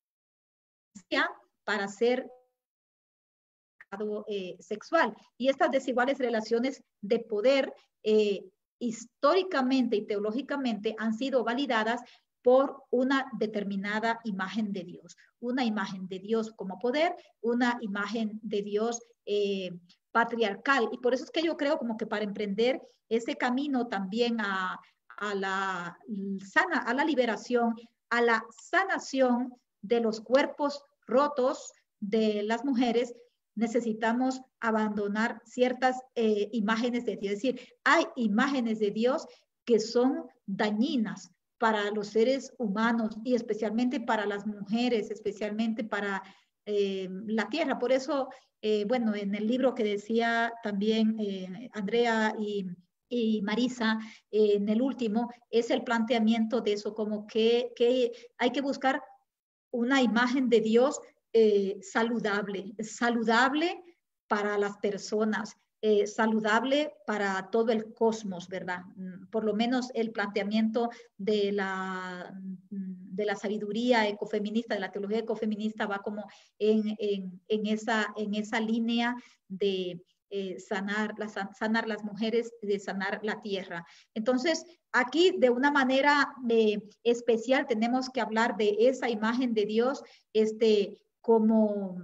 para ser sexual. Y estas desiguales relaciones de poder históricamente y teológicamente han sido validadas por una determinada imagen de Dios. Una imagen de Dios como poder, una imagen de Dios patriarcal. Y por eso es que yo creo como que para emprender ese camino también a la liberación, a la sanación de los cuerpos rotos de las mujeres, necesitamos abandonar ciertas imágenes de Dios. Es decir, hay imágenes de Dios que son dañinas para los seres humanos y especialmente para las mujeres, especialmente para la tierra. Por eso, bueno, en el libro que decía también Andrea y Marisa, en el último, es el planteamiento de eso, como que hay que buscar una imagen de Dios saludable para las personas, saludable para todo el cosmos, ¿verdad? Por lo menos el planteamiento de la sabiduría ecofeminista, de la teología ecofeminista, va como en esa línea de sanar las mujeres, de sanar la tierra. Entonces, aquí de una manera especial tenemos que hablar de esa imagen de Dios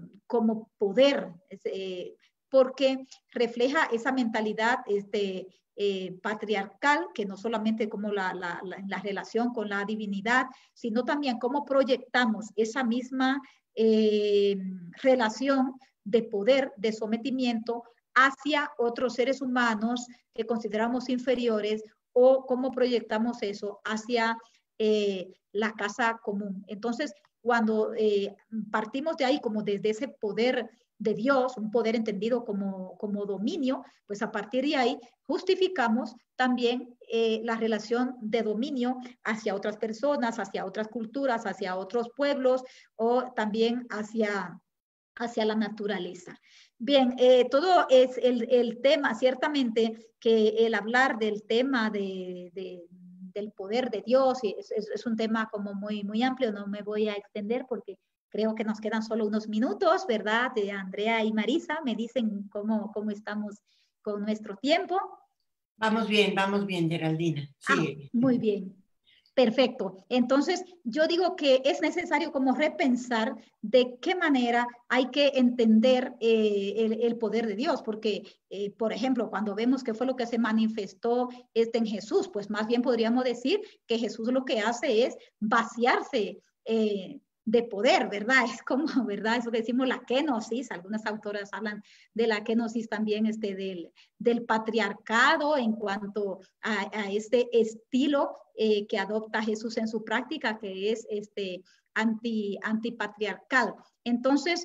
como poder, porque refleja esa mentalidad patriarcal, que no solamente como la relación con la divinidad, sino también cómo proyectamos esa misma relación de poder, de sometimiento hacia otros seres humanos que consideramos inferiores, o cómo proyectamos eso hacia la casa común. Entonces, cuando partimos de ahí, como desde ese poder de Dios, un poder entendido como dominio, pues a partir de ahí justificamos también la relación de dominio hacia otras personas, hacia otras culturas, hacia otros pueblos, o también hacia la naturaleza. Bien, todo es el tema, ciertamente que el hablar del tema del poder de Dios es un tema como muy amplio, no me voy a extender porque creo que nos quedan solo unos minutos, ¿verdad? Andrea y Marisa me dicen cómo estamos con nuestro tiempo. Vamos bien, Geraldina. Sí. Muy bien. Perfecto. Entonces, yo digo que es necesario como repensar de qué manera hay que entender el poder de Dios, porque, por ejemplo, cuando vemos qué fue lo que se manifestó en Jesús, pues más bien podríamos decir que Jesús lo que hace es vaciarse de poder, ¿verdad? Es como, ¿verdad? Eso que decimos la kenosis, algunas autoras hablan de la kenosis también del patriarcado en cuanto a este estilo que adopta Jesús en su práctica, que es antipatriarcal. Entonces,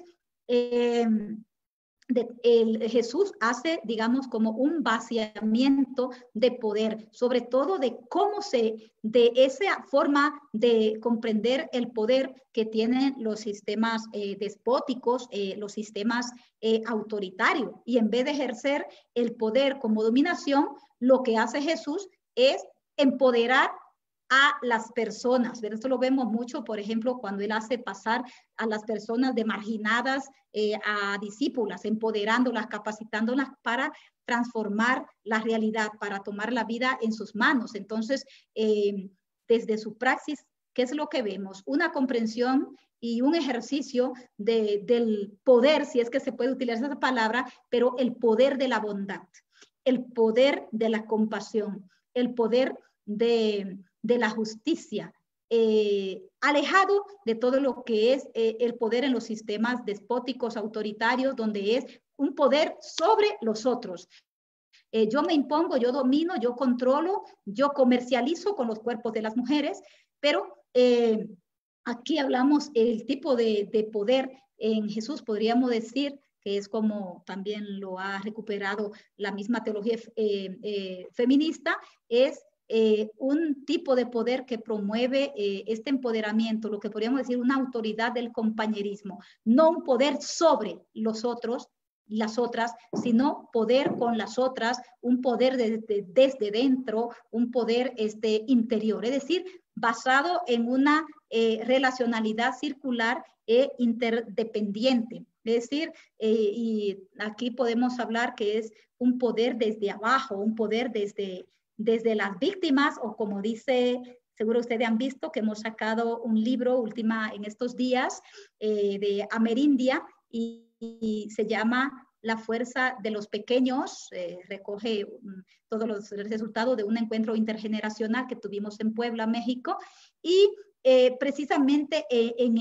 Jesús hace, digamos, como un vaciamiento de poder, sobre todo de de esa forma de comprender el poder que tienen los sistemas despóticos, los sistemas autoritarios. Y en vez de ejercer el poder como dominación, lo que hace Jesús es empoderar a las personas. Esto lo vemos mucho, por ejemplo, cuando él hace pasar a las personas de marginadas a discípulas, empoderándolas, capacitándolas para transformar la realidad, para tomar la vida en sus manos. Entonces, desde su praxis, ¿qué es lo que vemos? Una comprensión y un ejercicio del poder, si es que se puede utilizar esa palabra, pero el poder de la bondad, el poder de la compasión, el poder de la justicia, alejado de todo lo que es el poder en los sistemas despóticos, autoritarios, donde es un poder sobre los otros. Yo me impongo, yo domino, yo controlo, yo comercializo con los cuerpos de las mujeres, pero aquí hablamos el tipo de poder en Jesús, podríamos decir, que es como también lo ha recuperado la misma teología feminista, es un tipo de poder que promueve este empoderamiento, lo que podríamos decir una autoridad del compañerismo, no un poder sobre los otros, las otras, sino poder con las otras, un poder desde dentro, un poder interior, es decir, basado en una relacionalidad circular e interdependiente. Es decir, y aquí podemos hablar que es un poder desde abajo, un poder desde las víctimas, o como dice, seguro ustedes han visto que hemos sacado un libro en estos días de Amerindia y se llama La fuerza de los pequeños, recoge todos los resultados de un encuentro intergeneracional que tuvimos en Puebla, México, y precisamente en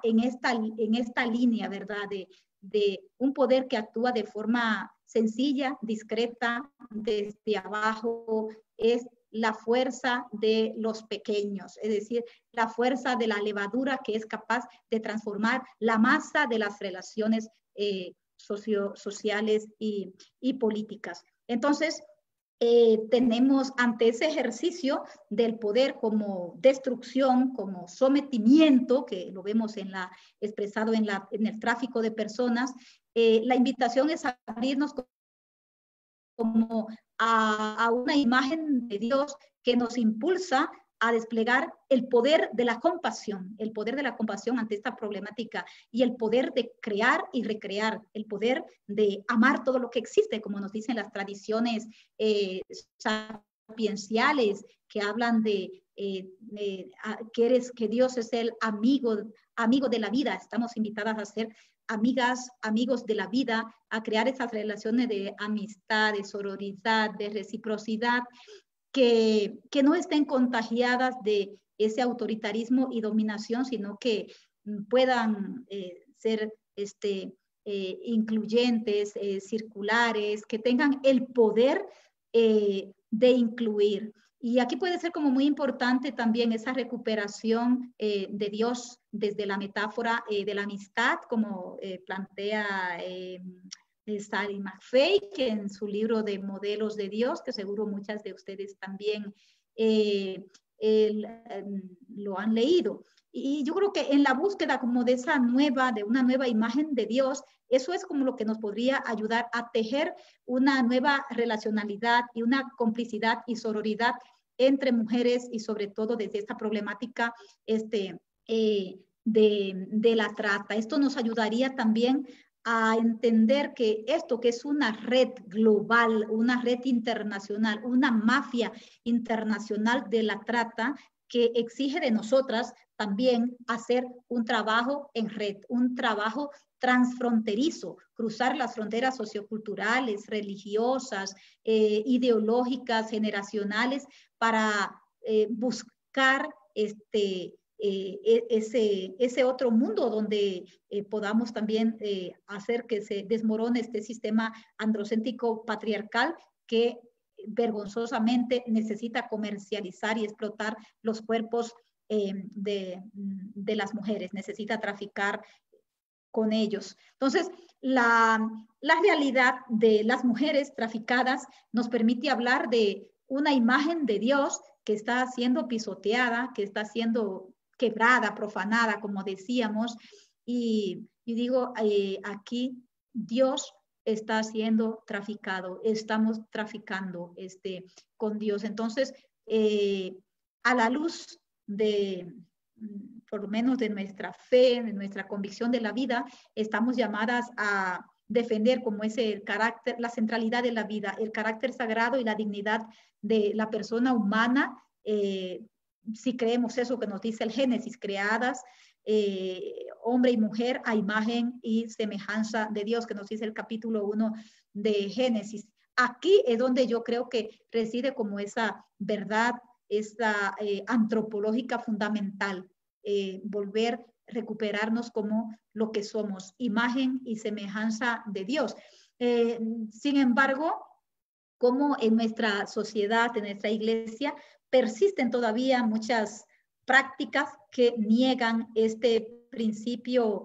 esta línea, ¿verdad? De un poder que actúa de forma sencilla, discreta, desde abajo, es la fuerza de los pequeños, es decir, la fuerza de la levadura que es capaz de transformar la masa de las relaciones sociales y políticas. Entonces, tenemos ante ese ejercicio del poder como destrucción, como sometimiento, que lo vemos expresado en el tráfico de personas, la invitación es a abrirnos como a una imagen de Dios que nos impulsa a desplegar el poder de la compasión ante esta problemática, y el poder de crear y recrear, el poder de amar todo lo que existe, como nos dicen las tradiciones sapienciales que hablan de que Dios es el amigo de la vida. Estamos invitadas a ser amigas, amigos de la vida, a crear esas relaciones de amistad, de sororidad, de reciprocidad, que no estén contagiadas de ese autoritarismo y dominación, sino que puedan ser incluyentes, circulares, que tengan el poder de incluir. Y aquí puede ser como muy importante también esa recuperación de Dios desde la metáfora de la amistad, como plantea Sally McFay, que en su libro de Modelos de Dios, que seguro muchas de ustedes también lo han leído. Y yo creo que en la búsqueda como de una nueva imagen de Dios, eso es como lo que nos podría ayudar a tejer una nueva relacionalidad y una complicidad y sororidad entre mujeres, y sobre todo desde esta problemática de la trata. Esto nos ayudaría también a entender que esto, que es una red global, una red internacional, una mafia internacional de la trata, que exige de nosotras también hacer un trabajo en red, un trabajo transfronterizo, cruzar las fronteras socioculturales, religiosas, ideológicas, generacionales, para buscar ese otro mundo donde podamos también hacer que se desmorone este sistema androcéntrico patriarcal que vergonzosamente necesita comercializar y explotar los cuerpos de las mujeres, necesita traficar con ellos. Entonces, la realidad de las mujeres traficadas nos permite hablar de una imagen de Dios que está siendo pisoteada, que está siendo quebrada, profanada, como decíamos, y digo, aquí Dios está siendo traficado, estamos traficando con Dios. Entonces, a la luz de, por lo menos de nuestra fe, de nuestra convicción de la vida, estamos llamadas a defender como ese carácter, la centralidad de la vida, el carácter sagrado y la dignidad de la persona humana, si creemos eso que nos dice el Génesis, creadas hombre y mujer a imagen y semejanza de Dios, que nos dice el capítulo 1 de Génesis. Aquí es donde yo creo que reside como esa verdad, esa antropológica fundamental, volver, recuperarnos como lo que somos, imagen y semejanza de Dios. Sin embargo, como en nuestra sociedad, en nuestra iglesia, persisten todavía muchas prácticas que niegan este principio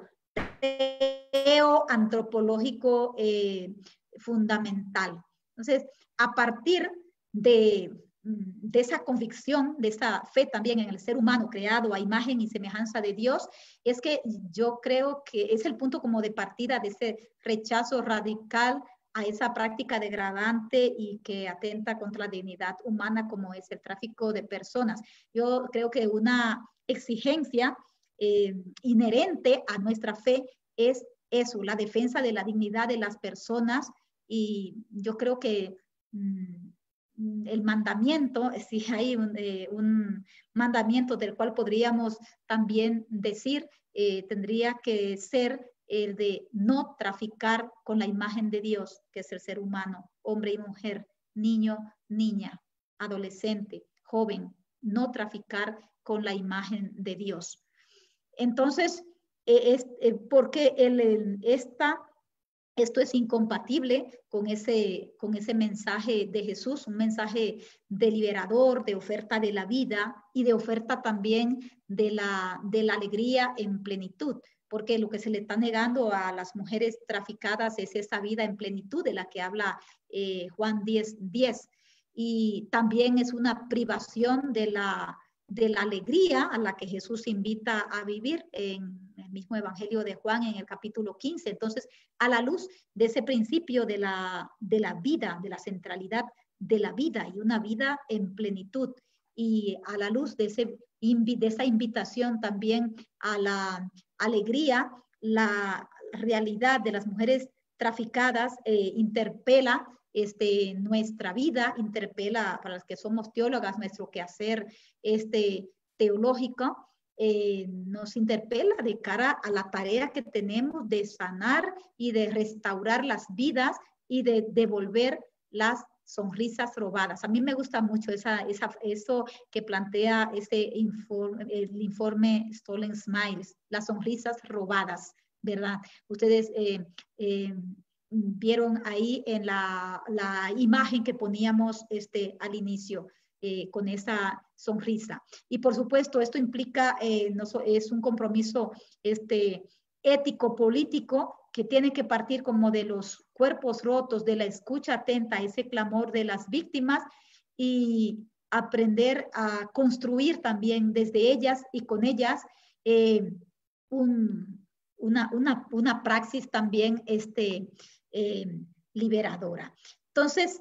teoantropológico fundamental. Entonces, a partir de esa convicción, de esa fe también en el ser humano creado a imagen y semejanza de Dios, es que yo creo que es el punto como de partida de ese rechazo radical a esa práctica degradante y que atenta contra la dignidad humana como es el tráfico de personas. Yo creo que una exigencia inherente a nuestra fe es eso, la defensa de la dignidad de las personas, y yo creo que el mandamiento, si hay un mandamiento del cual podríamos también decir, tendría que ser el de no traficar con la imagen de Dios, que es el ser humano, hombre y mujer, niño, niña, adolescente, joven, no traficar con la imagen de Dios. Entonces, porque esto es incompatible con ese mensaje de Jesús, un mensaje de liberador, de oferta de la vida y de oferta también de la alegría en plenitud, porque lo que se le está negando a las mujeres traficadas es esa vida en plenitud de la que habla Juan 10:10, y también es una privación de la alegría a la que Jesús invita a vivir en el mismo Evangelio de Juan en el capítulo 15. Entonces, a la luz de ese principio de la vida, de la centralidad de la vida y una vida en plenitud, y a la luz de esa invitación también a la alegría, la realidad de las mujeres traficadas interpela nuestra vida, interpela para las que somos teólogas nuestro quehacer teológico, nos interpela de cara a la tarea que tenemos de sanar y de restaurar las vidas y de devolver las sonrisas robadas. A mí me gusta mucho eso que plantea el informe Stolen Smiles, las sonrisas robadas, ¿verdad? Ustedes vieron ahí en la imagen que poníamos al inicio, con esa sonrisa. Y por supuesto, esto implica, es un compromiso ético-político que tiene que partir como de los cuerpos rotos, de la escucha atenta a ese clamor de las víctimas y aprender a construir también desde ellas y con ellas una praxis también liberadora. Entonces,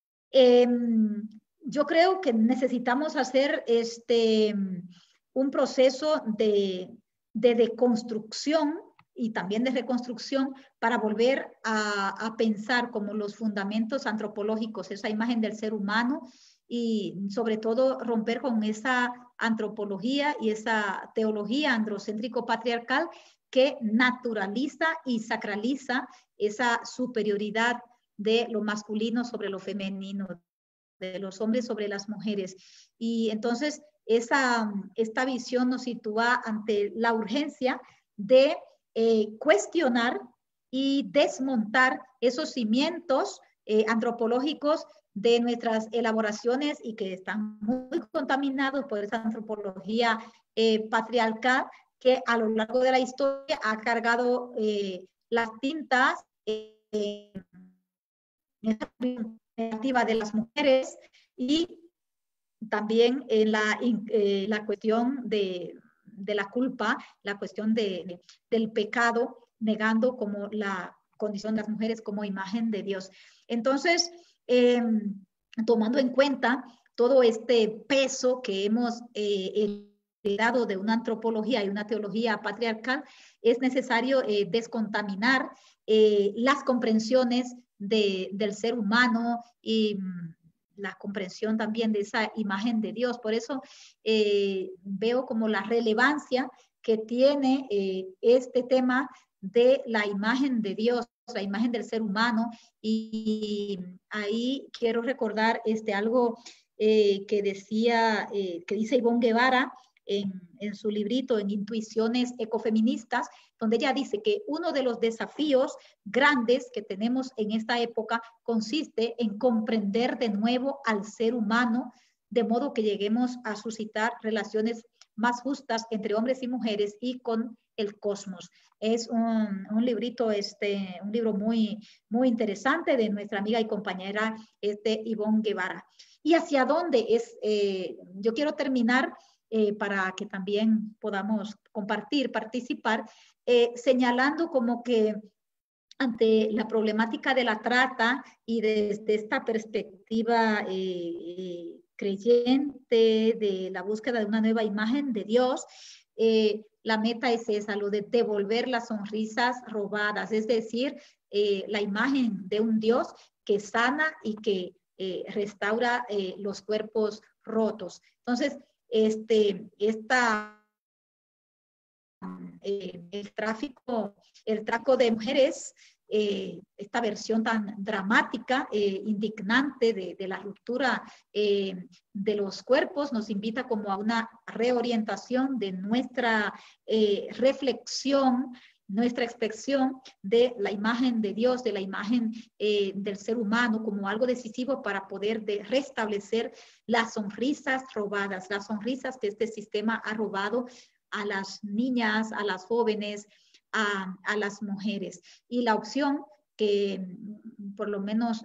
yo creo que necesitamos hacer un proceso de deconstrucción y también de reconstrucción para volver a pensar como los fundamentos antropológicos, esa imagen del ser humano y sobre todo romper con esa antropología y esa teología androcéntrico-patriarcal que naturaliza y sacraliza esa superioridad de lo masculino sobre lo femenino, de los hombres sobre las mujeres. Y entonces esta visión nos sitúa ante la urgencia de cuestionar y desmontar esos cimientos antropológicos de nuestras elaboraciones y que están muy contaminados por esa antropología patriarcal que a lo largo de la historia ha cargado las tintas negativa de las mujeres y también en la cuestión de la culpa, la cuestión del pecado, negando como la condición de las mujeres como imagen de Dios. Entonces, tomando en cuenta todo este peso que hemos heredado de una antropología y una teología patriarcal, es necesario descontaminar las comprensiones del ser humano y la comprensión también de esa imagen de Dios. Por eso veo como la relevancia que tiene este tema de la imagen de Dios, la imagen del ser humano. Y ahí quiero recordar algo que dice Ivonne Guevara en su librito, en Intuiciones Ecofeministas, donde ella dice que uno de los desafíos grandes que tenemos en esta época consiste en comprender de nuevo al ser humano, de modo que lleguemos a suscitar relaciones más justas entre hombres y mujeres y con el cosmos. Es un librito, un libro muy, muy interesante de nuestra amiga y compañera Ivonne Guevara. ¿Y hacia dónde es? Yo quiero terminar para que también podamos compartir, participar, señalando como que ante la problemática de la trata y desde esta perspectiva creyente de la búsqueda de una nueva imagen de Dios, la meta es esa, lo de devolver las sonrisas robadas, es decir, la imagen de un Dios que sana y que restaura los cuerpos rotos. Entonces, el tráfico de mujeres, esta versión tan dramática, indignante de la ruptura de los cuerpos, nos invita como a una reorientación de nuestra reflexión, nuestra expresión de la imagen de Dios, de la imagen del ser humano como algo decisivo para poder restablecer las sonrisas robadas, las sonrisas que este sistema ha robado a las niñas, a las jóvenes, a las mujeres. Y la opción que por lo menos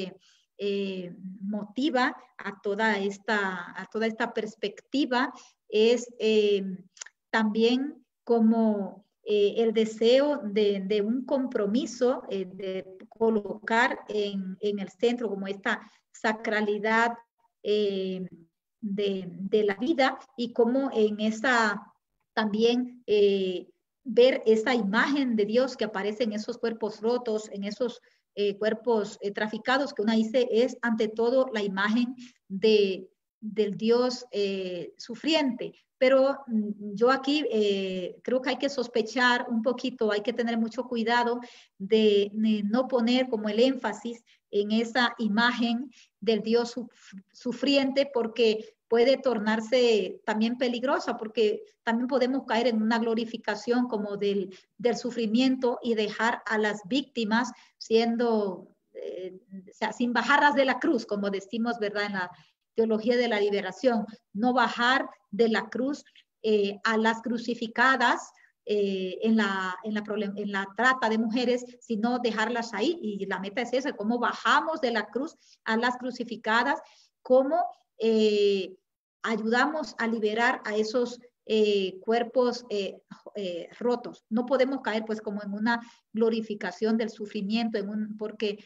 motiva a toda esta perspectiva es también como el deseo de un compromiso, de colocar en el centro como esta sacralidad de la vida y como en esa también ver esa imagen de Dios que aparece en esos cuerpos rotos, en esos cuerpos traficados, que una dice es ante todo la imagen del Dios sufriente. Pero yo aquí creo que hay que sospechar un poquito, hay que tener mucho cuidado de no poner como el énfasis en esa imagen del Dios sufriente, porque puede tornarse también peligrosa, porque también podemos caer en una glorificación como del sufrimiento y dejar a las víctimas siendo, o sea, sin bajarlas de la cruz, como decimos, ¿verdad? En la teología de la liberación, no bajar de la cruz a las crucificadas en la trata de mujeres, sino dejarlas ahí. Y la meta es esa, cómo bajamos de la cruz a las crucificadas, cómo ayudamos a liberar a esos cuerpos rotos. No podemos caer pues como en una glorificación del sufrimiento, porque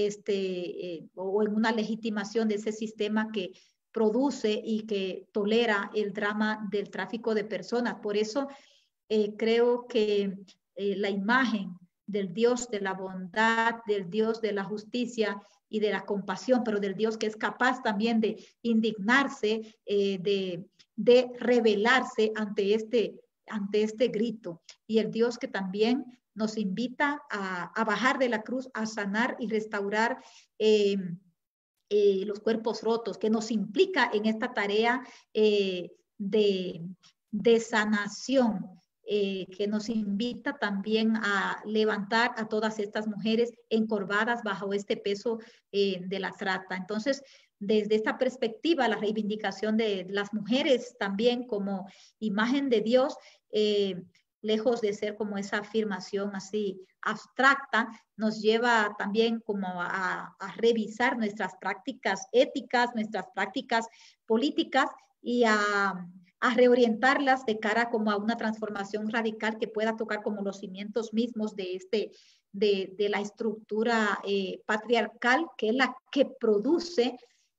o en una legitimación de ese sistema que produce y que tolera el drama del tráfico de personas. Por eso creo que la imagen del Dios de la bondad, del Dios de la justicia y de la compasión, pero del Dios que es capaz también de indignarse, de rebelarse ante este grito, y el Dios que también nos invita a bajar de la cruz, a sanar y restaurar los cuerpos rotos, que nos implica en esta tarea de sanación, que nos invita también a levantar a todas estas mujeres encorvadas bajo este peso de la trata. Entonces, desde esta perspectiva, la reivindicación de las mujeres también como imagen de Dios, lejos de ser como esa afirmación así abstracta, nos lleva también como a revisar nuestras prácticas éticas, nuestras prácticas políticas, y a reorientarlas de cara como a una transformación radical que pueda tocar como los cimientos mismos de la estructura patriarcal, que es la que produce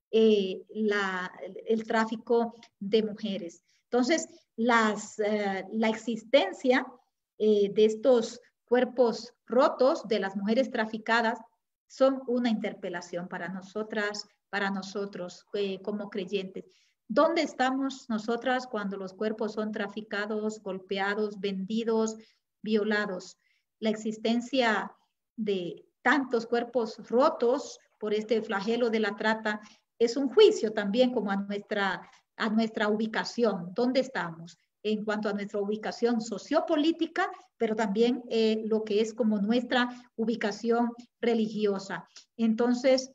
el tráfico de mujeres. Entonces, la existencia de estos cuerpos rotos, de las mujeres traficadas, son una interpelación para nosotras, para nosotros como creyentes. ¿Dónde estamos nosotras cuando los cuerpos son traficados, golpeados, vendidos, violados? La existencia de tantos cuerpos rotos por este flagelo de la trata es un juicio también como a nuestra ubicación. ¿Dónde estamos? En cuanto a nuestra ubicación sociopolítica, pero también lo que es como nuestra ubicación religiosa. Entonces,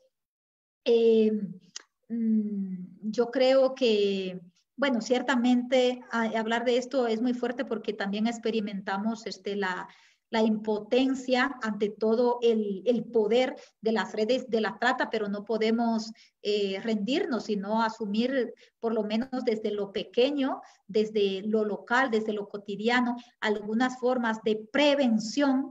yo creo que, bueno, ciertamente hablar de esto es muy fuerte porque también experimentamos la impotencia ante todo el poder de las redes de la trata, pero no podemos rendirnos, sino asumir por lo menos desde lo pequeño, desde lo local, desde lo cotidiano, algunas formas de prevención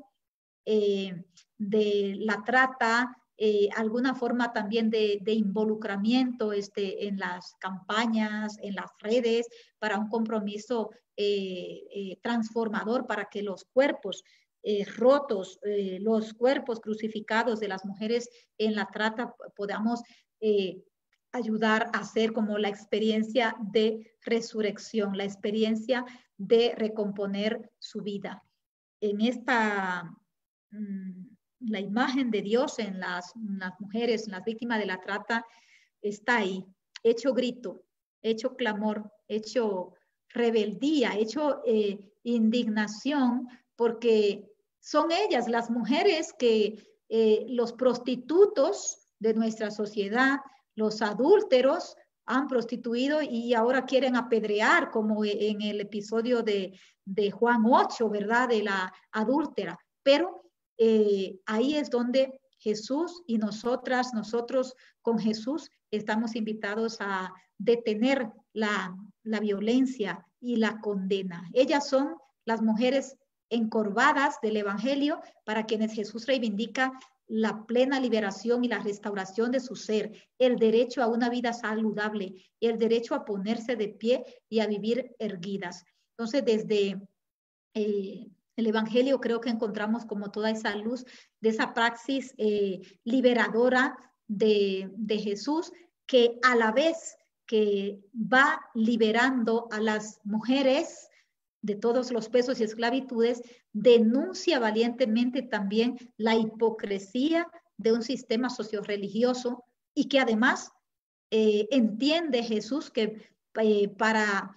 de la trata, alguna forma también de involucramiento en las campañas, en las redes, para un compromiso transformador, para que los cuerpos rotos, los cuerpos crucificados de las mujeres en la trata podamos ayudar a hacer como la experiencia de resurrección, la experiencia de recomponer su vida. En esta la imagen de Dios en las mujeres, en las víctimas de la trata, está ahí, hecho grito, hecho clamor, hecho rebeldía, hecho indignación, porque son ellas, las mujeres, que los prostitutos de nuestra sociedad, los adúlteros, han prostituido y ahora quieren apedrear, como en el episodio de Juan 8, ¿verdad? De la adúltera. Pero ahí es donde Jesús y nosotros con Jesús estamos invitados a detener la violencia y la condena. Ellas son las mujeres encorvadas del Evangelio, para quienes Jesús reivindica la plena liberación y la restauración de su ser, el derecho a una vida saludable, el derecho a ponerse de pie y a vivir erguidas. Entonces, desde el Evangelio creo que encontramos como toda esa luz de esa praxis liberadora de Jesús, que a la vez que va liberando a las mujeres de todos los pesos y esclavitudes, denuncia valientemente también la hipocresía de un sistema socio-religioso y que además entiende Jesús que para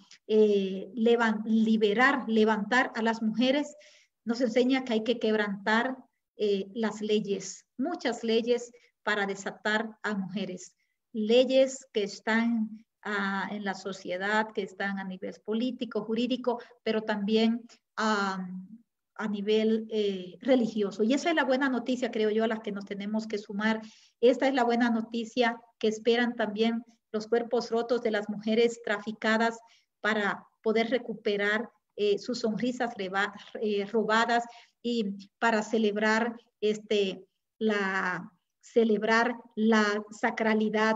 levantar a las mujeres, nos enseña que hay que quebrantar las leyes, muchas leyes para desatar a mujeres, leyes que están en la sociedad, que están a nivel político, jurídico, pero también a nivel religioso. Y esa es la buena noticia, creo yo, a la que nos tenemos que sumar. Esta es la buena noticia que esperan también los cuerpos rotos de las mujeres traficadas para poder recuperar sus sonrisas robadas y para celebrar la sacralidad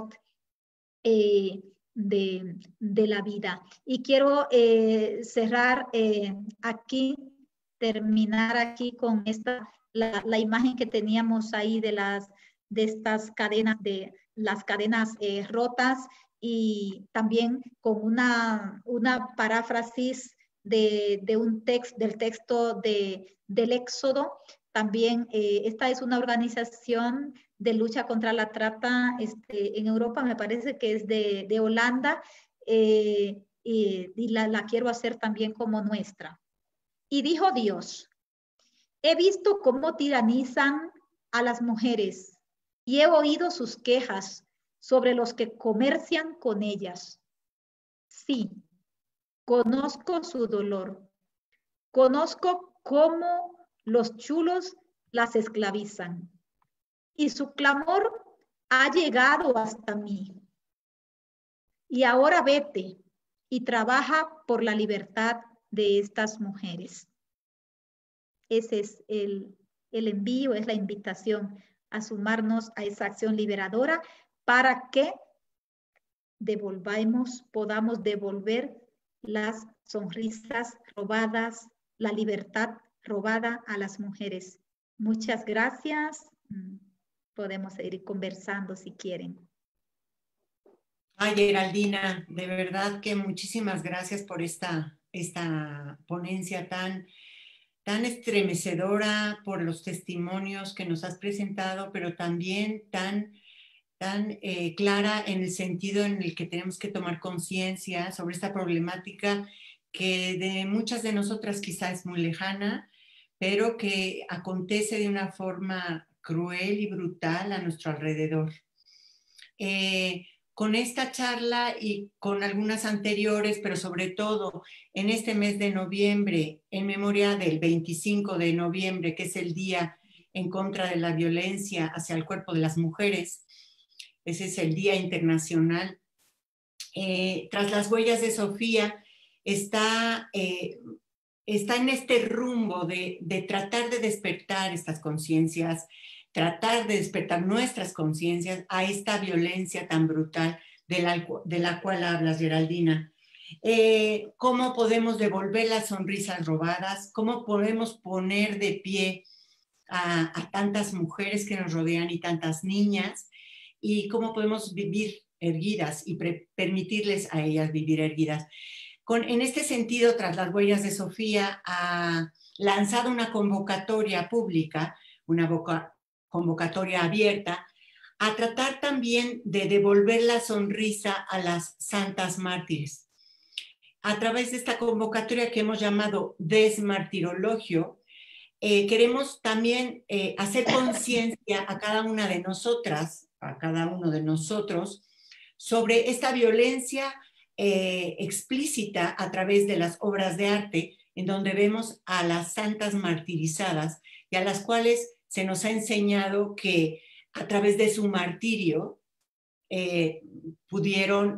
de la vida. Y quiero cerrar aquí, terminar aquí con la imagen que teníamos ahí de estas cadenas, de las cadenas rotas, y también con una paráfrasis del texto del Éxodo. También esta es una organización de lucha contra la trata en Europa, me parece que es de Holanda, y la quiero hacer también como nuestra. Y dijo Dios: he visto cómo tiranizan a las mujeres y he oído sus quejas sobre los que comercian con ellas. Sí, conozco su dolor. Conozco cómo los chulos las esclavizan. Y su clamor ha llegado hasta mí. Y ahora vete y trabaja por la libertad de estas mujeres. Ese es el envío, es la invitación a sumarnos a esa acción liberadora para que podamos devolver las sonrisas robadas, la libertad robada a las mujeres. Muchas gracias. Podemos seguir conversando si quieren. Ay, Geraldina, de verdad que muchísimas gracias por esta ponencia tan estremecedora, por los testimonios que nos has presentado, pero también tan clara en el sentido en el que tenemos que tomar conciencia sobre esta problemática que de muchas de nosotras quizá es muy lejana, pero que acontece de una forma cruel y brutal a nuestro alrededor. Con esta charla y con algunas anteriores, pero sobre todo en este mes de noviembre, en memoria del 25 de noviembre, que es el Día en contra de la violencia hacia el cuerpo de las mujeres, ese es el Día Internacional. Tras las huellas de Sofía, está en este rumbo de tratar de despertar estas conciencias, tratar de despertar nuestras conciencias a esta violencia tan brutal de la cual hablas, Geraldina. ¿Cómo podemos devolver las sonrisas robadas? ¿Cómo podemos poner de pie a tantas mujeres que nos rodean y tantas niñas? ¿Y cómo podemos vivir erguidas y permitirles a ellas vivir erguidas? En este sentido, tras las huellas de Sofía, ha lanzado una convocatoria pública, una convocatoria abierta, a tratar también de devolver la sonrisa a las santas mártires. A través de esta convocatoria que hemos llamado Desmartirologio, queremos también hacer conciencia a cada una de nosotras, a cada uno de nosotros, sobre esta violencia explícita a través de las obras de arte, en donde vemos a las santas martirizadas y a las cuales se nos ha enseñado que a través de su martirio pudieron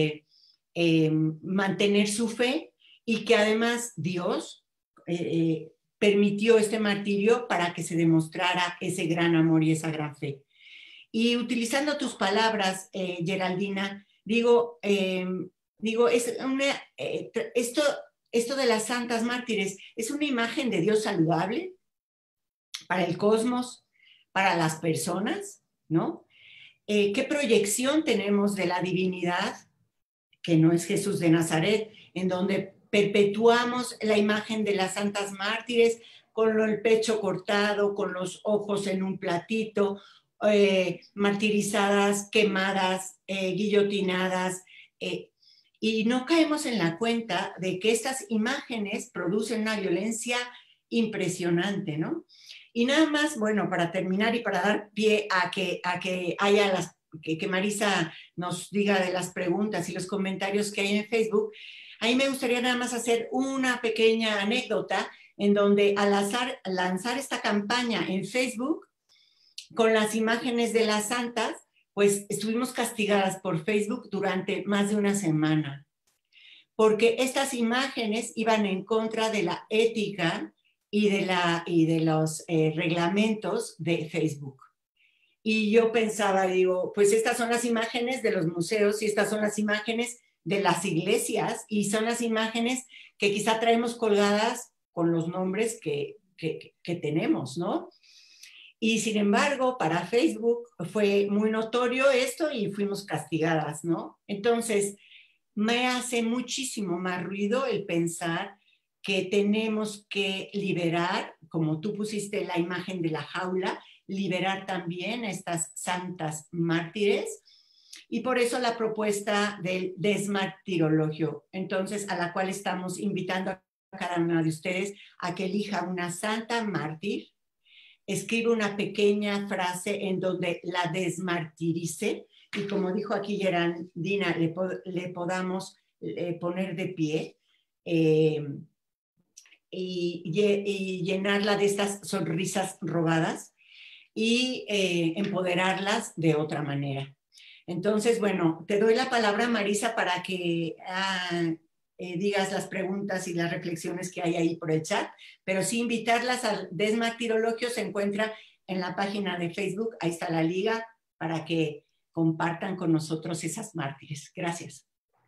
mantener su fe, y que además Dios permitió este martirio para que se demostrara ese gran amor y esa gran fe. Y utilizando tus palabras, Geraldina, esto esto de las santas mártires es una imagen de Dios saludable para el cosmos, para las personas, ¿no? ¿Qué proyección tenemos de la divinidad, que no es Jesús de Nazaret, en donde perpetuamos la imagen de las santas mártires con el pecho cortado, con los ojos en un platito, martirizadas, quemadas, guillotinadas, y no caemos en la cuenta de que estas imágenes producen una violencia impresionante, ¿no? Y nada más, bueno, para terminar y para dar pie a que haya que Marisa nos diga de las preguntas y los comentarios que hay en Facebook, a mí me gustaría nada más hacer una pequeña anécdota en donde al lanzar esta campaña en Facebook con las imágenes de las santas, pues estuvimos castigadas por Facebook durante más de una semana, porque estas imágenes iban en contra de la ética y de los reglamentos de Facebook. Y yo pensaba, digo, pues estas son las imágenes de los museos y estas son las imágenes de las iglesias y son las imágenes que quizá traemos colgadas con los nombres que tenemos, ¿no? Y sin embargo, para Facebook fue muy notorio esto y fuimos castigadas, ¿no? Entonces, me hace muchísimo más ruido el pensar que tenemos que liberar, como tú pusiste la imagen de la jaula, liberar también a estas santas mártires, y por eso la propuesta del desmartirologio, entonces a la cual estamos invitando a cada una de ustedes a que elija una santa mártir, escribe una pequeña frase en donde la desmartirice, y como dijo aquí Geraldina, le podamos poner de pie, y llenarla de estas sonrisas robadas y empoderarlas de otra manera. Entonces, bueno, te doy la palabra, Marisa, para que digas las preguntas y las reflexiones que hay ahí por el chat, pero sí invitarlas al Desmartirologio, se encuentra en la página de Facebook, ahí está la liga, para que compartan con nosotros esas mártires. Gracias.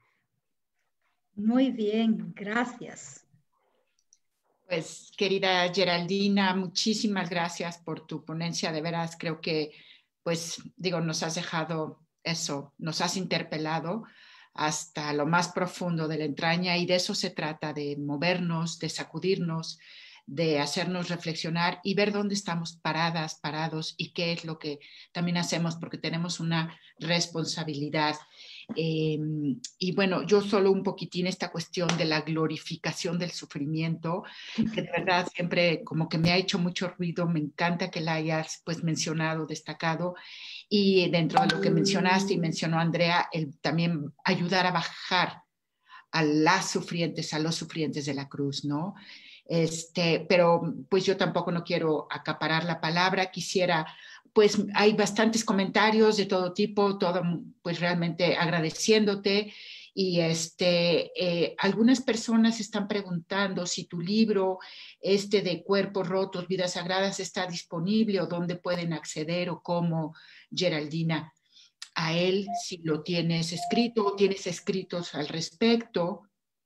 Muy bien, gracias. Pues, querida Geraldina, muchísimas gracias por tu ponencia. De veras, creo que, pues, digo, nos has dejado eso, nos has interpelado hasta lo más profundo de la entraña, y de eso se trata, de movernos, de sacudirnos, de hacernos reflexionar y ver dónde estamos paradas, parados, y qué es lo que también hacemos, porque tenemos una responsabilidad. Y bueno, yo solo un poquitín esta cuestión de la glorificación del sufrimiento, que de verdad siempre como que me ha hecho mucho ruido. Me encanta que la hayas pues mencionado, destacado, y dentro de lo que mencionaste y mencionó Andrea, el también ayudar a bajar a las sufrientes, a los sufrientes de la cruz, ¿no? Pero pues yo tampoco no quiero acaparar la palabra, quisiera, pues hay bastantes comentarios de todo tipo, todo pues realmente agradeciéndote, y algunas personas están preguntando si tu libro de Cuerpos Rotos, Vidas Sagradas está disponible, o dónde pueden acceder, o cómo, Geraldina, a él, si lo tienes escrito o tienes escritos al respecto.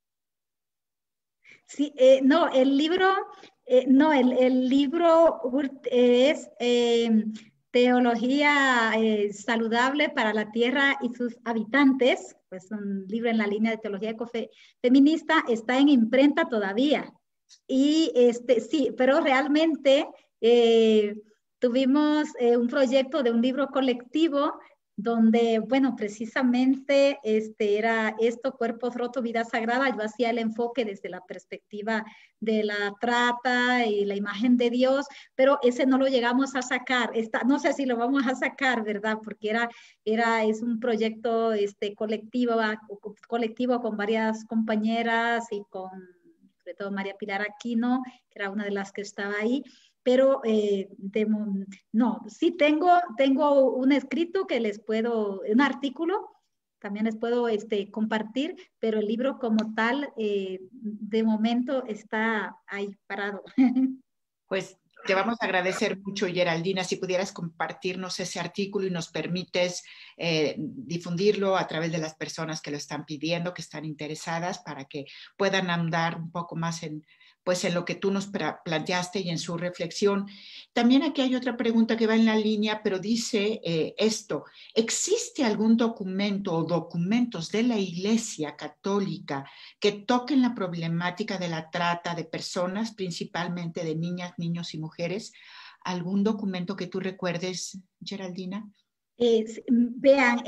Sí, no, el libro, no, el libro es Teología Saludable para la Tierra y sus Habitantes, pues un libro en la línea de teología ecofeminista, está en imprenta todavía. Y sí, pero realmente tuvimos un proyecto de un libro colectivo donde, bueno, precisamente era esto, Cuerpos Rotos, Vida Sagrada. Yo hacía el enfoque desde la perspectiva de la trata y la imagen de Dios, pero ese no lo llegamos a sacar. No sé si lo vamos a sacar, ¿verdad? Porque es un proyecto colectivo con varias compañeras y con, sobre todo, María Pilar Aquino, que era una de las que estaba ahí. Pero no, sí tengo un escrito que les puedo, un artículo, también les puedo compartir, pero el libro como tal, de momento está ahí parado. Pues Te vamos a agradecer mucho, Geraldina, si pudieras compartirnos ese artículo y nos permites difundirlo a través de las personas que lo están pidiendo, que están interesadas, para que puedan andar un poco más en lo que tú nos planteaste y en su reflexión. También aquí hay otra pregunta que va en la línea, pero dice esto: ¿existe algún documento o documentos de la Iglesia Católica que toquen la problemática de la trata de personas, principalmente de niñas, niños y mujeres? ¿Algún documento que tú recuerdes, Geraldina? Vean,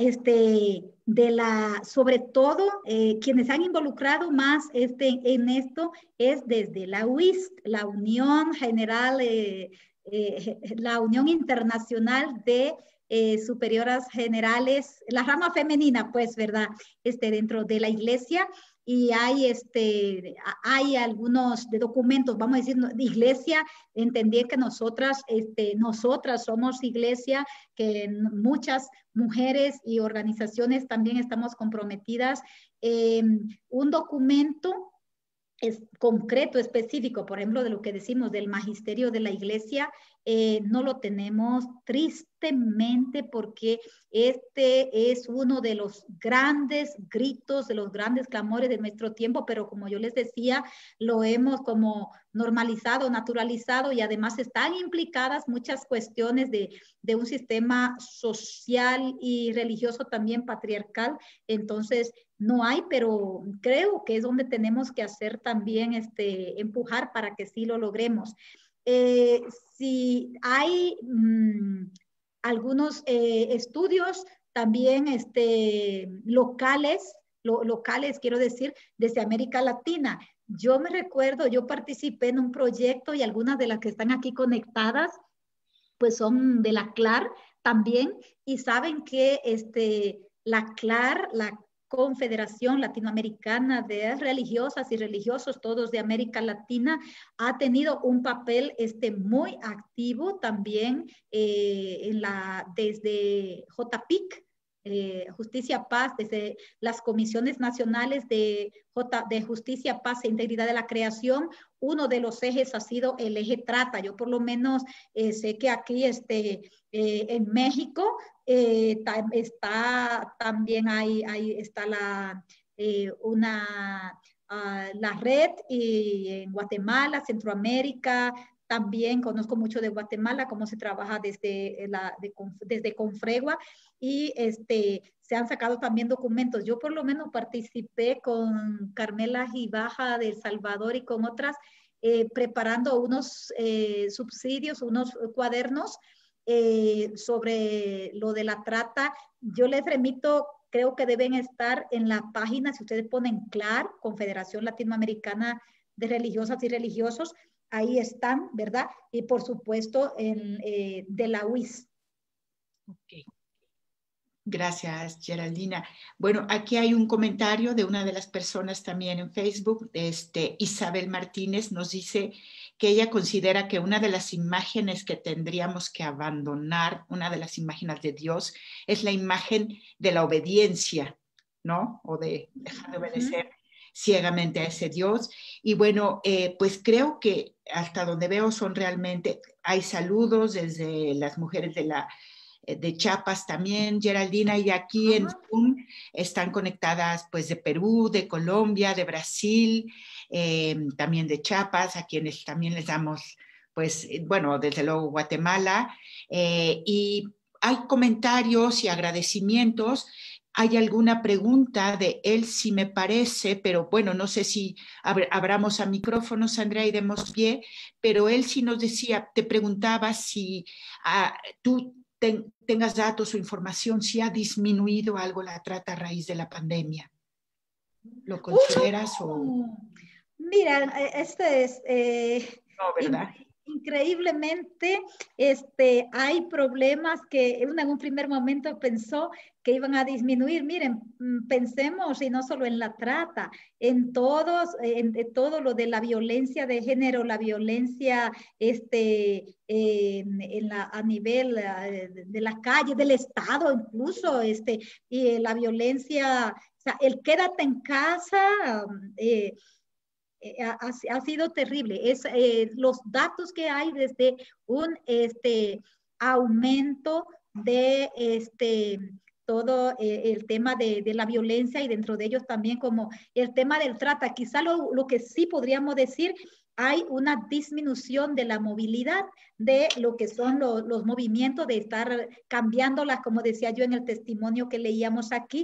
sobre todo, quienes han involucrado más en esto es desde la UISC, la Unión General, la Unión Internacional de Superioras Generales, la rama femenina, pues, ¿verdad? Dentro de la Iglesia. Y hay algunos documentos, vamos a decir, de iglesia, entendí que nosotras somos iglesia, que muchas mujeres y organizaciones también estamos comprometidas. Un documento concreto, específico, por ejemplo, de lo que decimos del magisterio de la iglesia, no lo tenemos tristemente, porque este es uno de los grandes gritos, de los grandes clamores de nuestro tiempo, pero como yo les decía, lo hemos como normalizado, naturalizado, y además están implicadas muchas cuestiones de un sistema social y religioso también patriarcal. Entonces, no hay, pero creo que es donde tenemos que hacer también, empujar para que sí lo logremos. Si hay algunos estudios también locales, quiero decir, desde América Latina. Yo me recuerdo, yo participé en un proyecto, y algunas de las que están aquí conectadas, pues son de la CLAR también, y saben que la CLAR, la Confederación Latinoamericana de Religiosas y Religiosos, todos de América Latina, ha tenido un papel muy activo también desde JPIC, Justicia, Paz, desde las comisiones nacionales de Justicia, Paz e Integridad de la Creación. Uno de los ejes ha sido el eje trata. Yo por lo menos sé que aquí en México está también está la red, y en Guatemala, Centroamérica. También conozco mucho de Guatemala, cómo se trabaja desde Confregua, y se han sacado también documentos. Yo por lo menos participé con Carmela Gibaja de El Salvador y con otras, preparando unos subsidios, unos cuadernos sobre lo de la trata. Yo les remito, creo que deben estar en la página, si ustedes ponen CLAR, Confederación Latinoamericana de Religiosas y Religiosos, ahí están, ¿verdad? Y por supuesto de la UIS. Ok. Gracias, Geraldina. Bueno, aquí hay un comentario de una de las personas también en Facebook, Isabel Martínez, nos dice que ella considera que una de las imágenes que tendríamos que abandonar, una de las imágenes de Dios, es la imagen de la obediencia, ¿no? O de dejar de obedecer ciegamente a ese Dios. Y bueno, pues creo que hasta donde veo son realmente, hay saludos desde las mujeres de Chiapas también, Geraldina, y aquí en Zoom están conectadas pues de Perú, de Colombia, de Brasil, también de Chiapas, a quienes también les damos pues, bueno, desde luego Guatemala, y hay comentarios y agradecimientos. Hay alguna pregunta de él, si me parece, pero bueno, no sé si abramos a micrófonos, Andrea, y demos pie, pero él sí nos decía, te preguntaba si tú tengas datos o información, si ha disminuido algo la trata a raíz de la pandemia. ¿Lo consideras o...? Mira, No, ¿verdad? Increíblemente, hay problemas que uno en un primer momento pensó que iban a disminuir. Miren, pensemos, y no solo en la trata, en todo lo de la violencia de género, la violencia a nivel de la calle, del Estado incluso, y la violencia, o sea, el quédate en casa, ha sido terrible. Los datos que hay desde un aumento de todo el tema de la violencia y dentro de ellos también como el tema del trata. Quizá lo que sí podríamos decir, hay una disminución de la movilidad de lo que son los movimientos, de estar cambiándolas, como decía yo en el testimonio que leíamos aquí,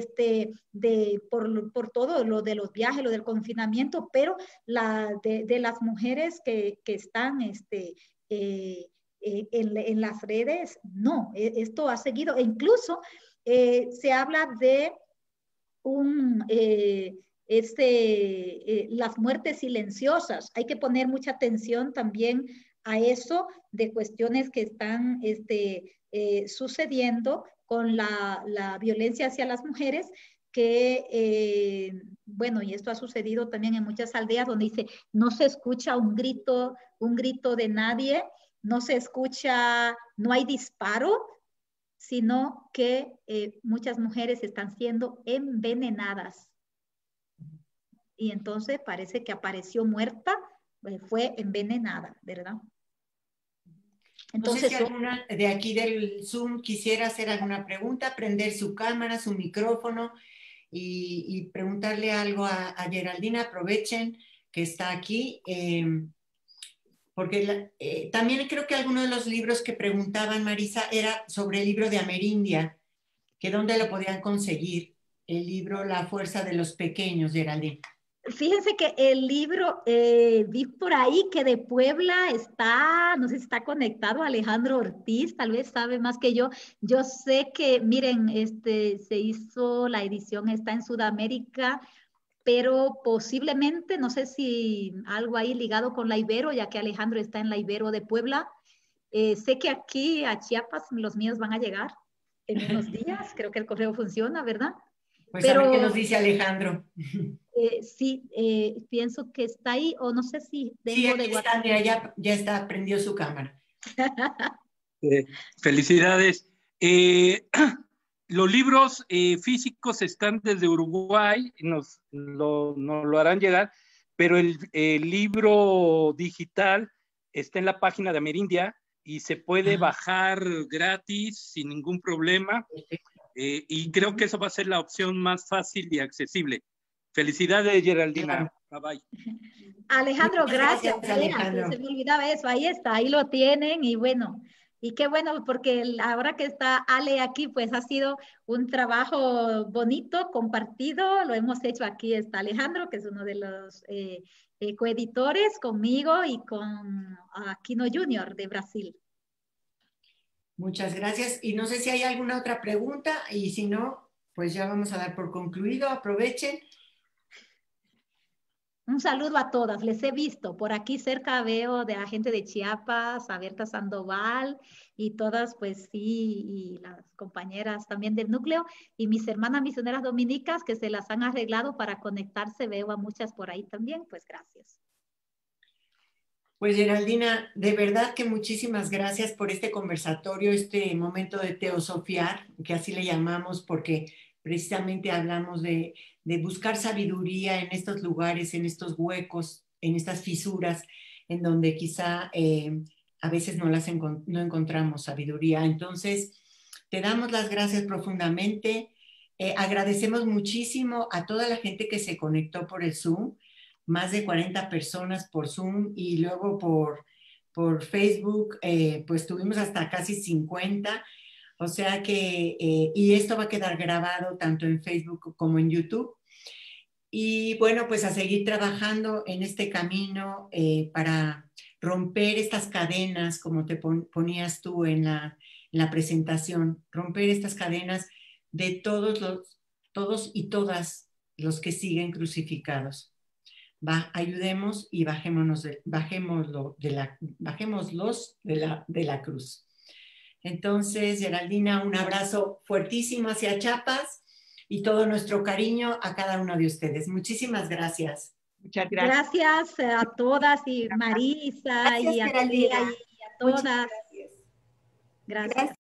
por todo lo de los viajes, lo del confinamiento, pero de las mujeres que están en las redes, no, esto ha seguido, e incluso se habla de las muertes silenciosas. Hay que poner mucha atención también a eso, de cuestiones que están sucediendo con la violencia hacia las mujeres, que, bueno, y esto ha sucedido también en muchas aldeas donde dice, no se escucha un grito de nadie, no se escucha, no hay disparo, sino que muchas mujeres están siendo envenenadas. Y entonces parece que apareció muerta, fue envenenada, ¿verdad? Entonces, no sé si alguna de aquí del Zoom quisiera hacer alguna pregunta, prender su cámara, su micrófono y preguntarle algo a Geraldina. Aprovechen que está aquí. Porque también creo que alguno de los libros que preguntaban, Marisa, era sobre el libro de Amerindia, que dónde lo podían conseguir, el libro La fuerza de los pequeños, Geraldine. Fíjense que el libro, vi por ahí que de Puebla está, no sé si está conectado Alejandro Ortiz, tal vez sabe más que yo. Yo sé que, miren, se hizo, la edición está en Sudamérica, pero posiblemente, no sé si algo ahí ligado con la Ibero, ya que Alejandro está en la Ibero de Puebla. Sé que aquí a Chiapas los míos van a llegar en unos días, creo que el correo funciona, ¿verdad? Pues pero, a ver qué nos dice Alejandro. Sí, pienso que está ahí, o no sé si dentro de WhatsApp. Mira, ya está, prendió su cámara. Felicidades. Los libros físicos están desde Uruguay, nos lo harán llegar, pero el libro digital está en la página de Amerindia y se puede bajar gratis sin ningún problema. Y creo que eso va a ser la opción más fácil y accesible. Felicidades, Geraldina. Bye bye. Alejandro, gracias. Alejandro. Se me olvidaba eso, ahí está, ahí lo tienen y bueno. Y qué bueno, porque ahora que está Ale aquí, pues ha sido un trabajo bonito, compartido. Lo hemos hecho aquí, está Alejandro, que es uno de los coeditores conmigo y con Aquino Junior de Brasil. Muchas gracias. Y no sé si hay alguna otra pregunta y si no, pues ya vamos a dar por concluido. Aprovechen. Un saludo a todas, les he visto. Por aquí cerca veo de la gente de Chiapas, a Berta Sandoval y todas, pues sí, y las compañeras también del núcleo y mis hermanas misioneras dominicas que se las han arreglado para conectarse, veo a muchas por ahí también, pues gracias. Pues Geraldina, de verdad que muchísimas gracias por este conversatorio, este momento de teosofiar, que así le llamamos porque precisamente hablamos de buscar sabiduría en estos lugares, en estos huecos, en estas fisuras, en donde quizá a veces no encontramos sabiduría. Entonces, te damos las gracias profundamente. Agradecemos muchísimo a toda la gente que se conectó por el Zoom, más de 40 personas por Zoom y luego por Facebook, pues tuvimos hasta casi 50. O sea que, y esto va a quedar grabado tanto en Facebook como en YouTube. Y bueno, pues a seguir trabajando en este camino para romper estas cadenas, como te ponías tú en la presentación, romper estas cadenas de todos y todas los que siguen crucificados. Ayudemos y bajémoslos de la cruz. Entonces, Geraldina, un abrazo fuertísimo hacia Chiapas y todo nuestro cariño a cada uno de ustedes. Muchísimas gracias. Muchas gracias. Gracias a todas y Marisa gracias, y a Geraldina y a todas. Gracias.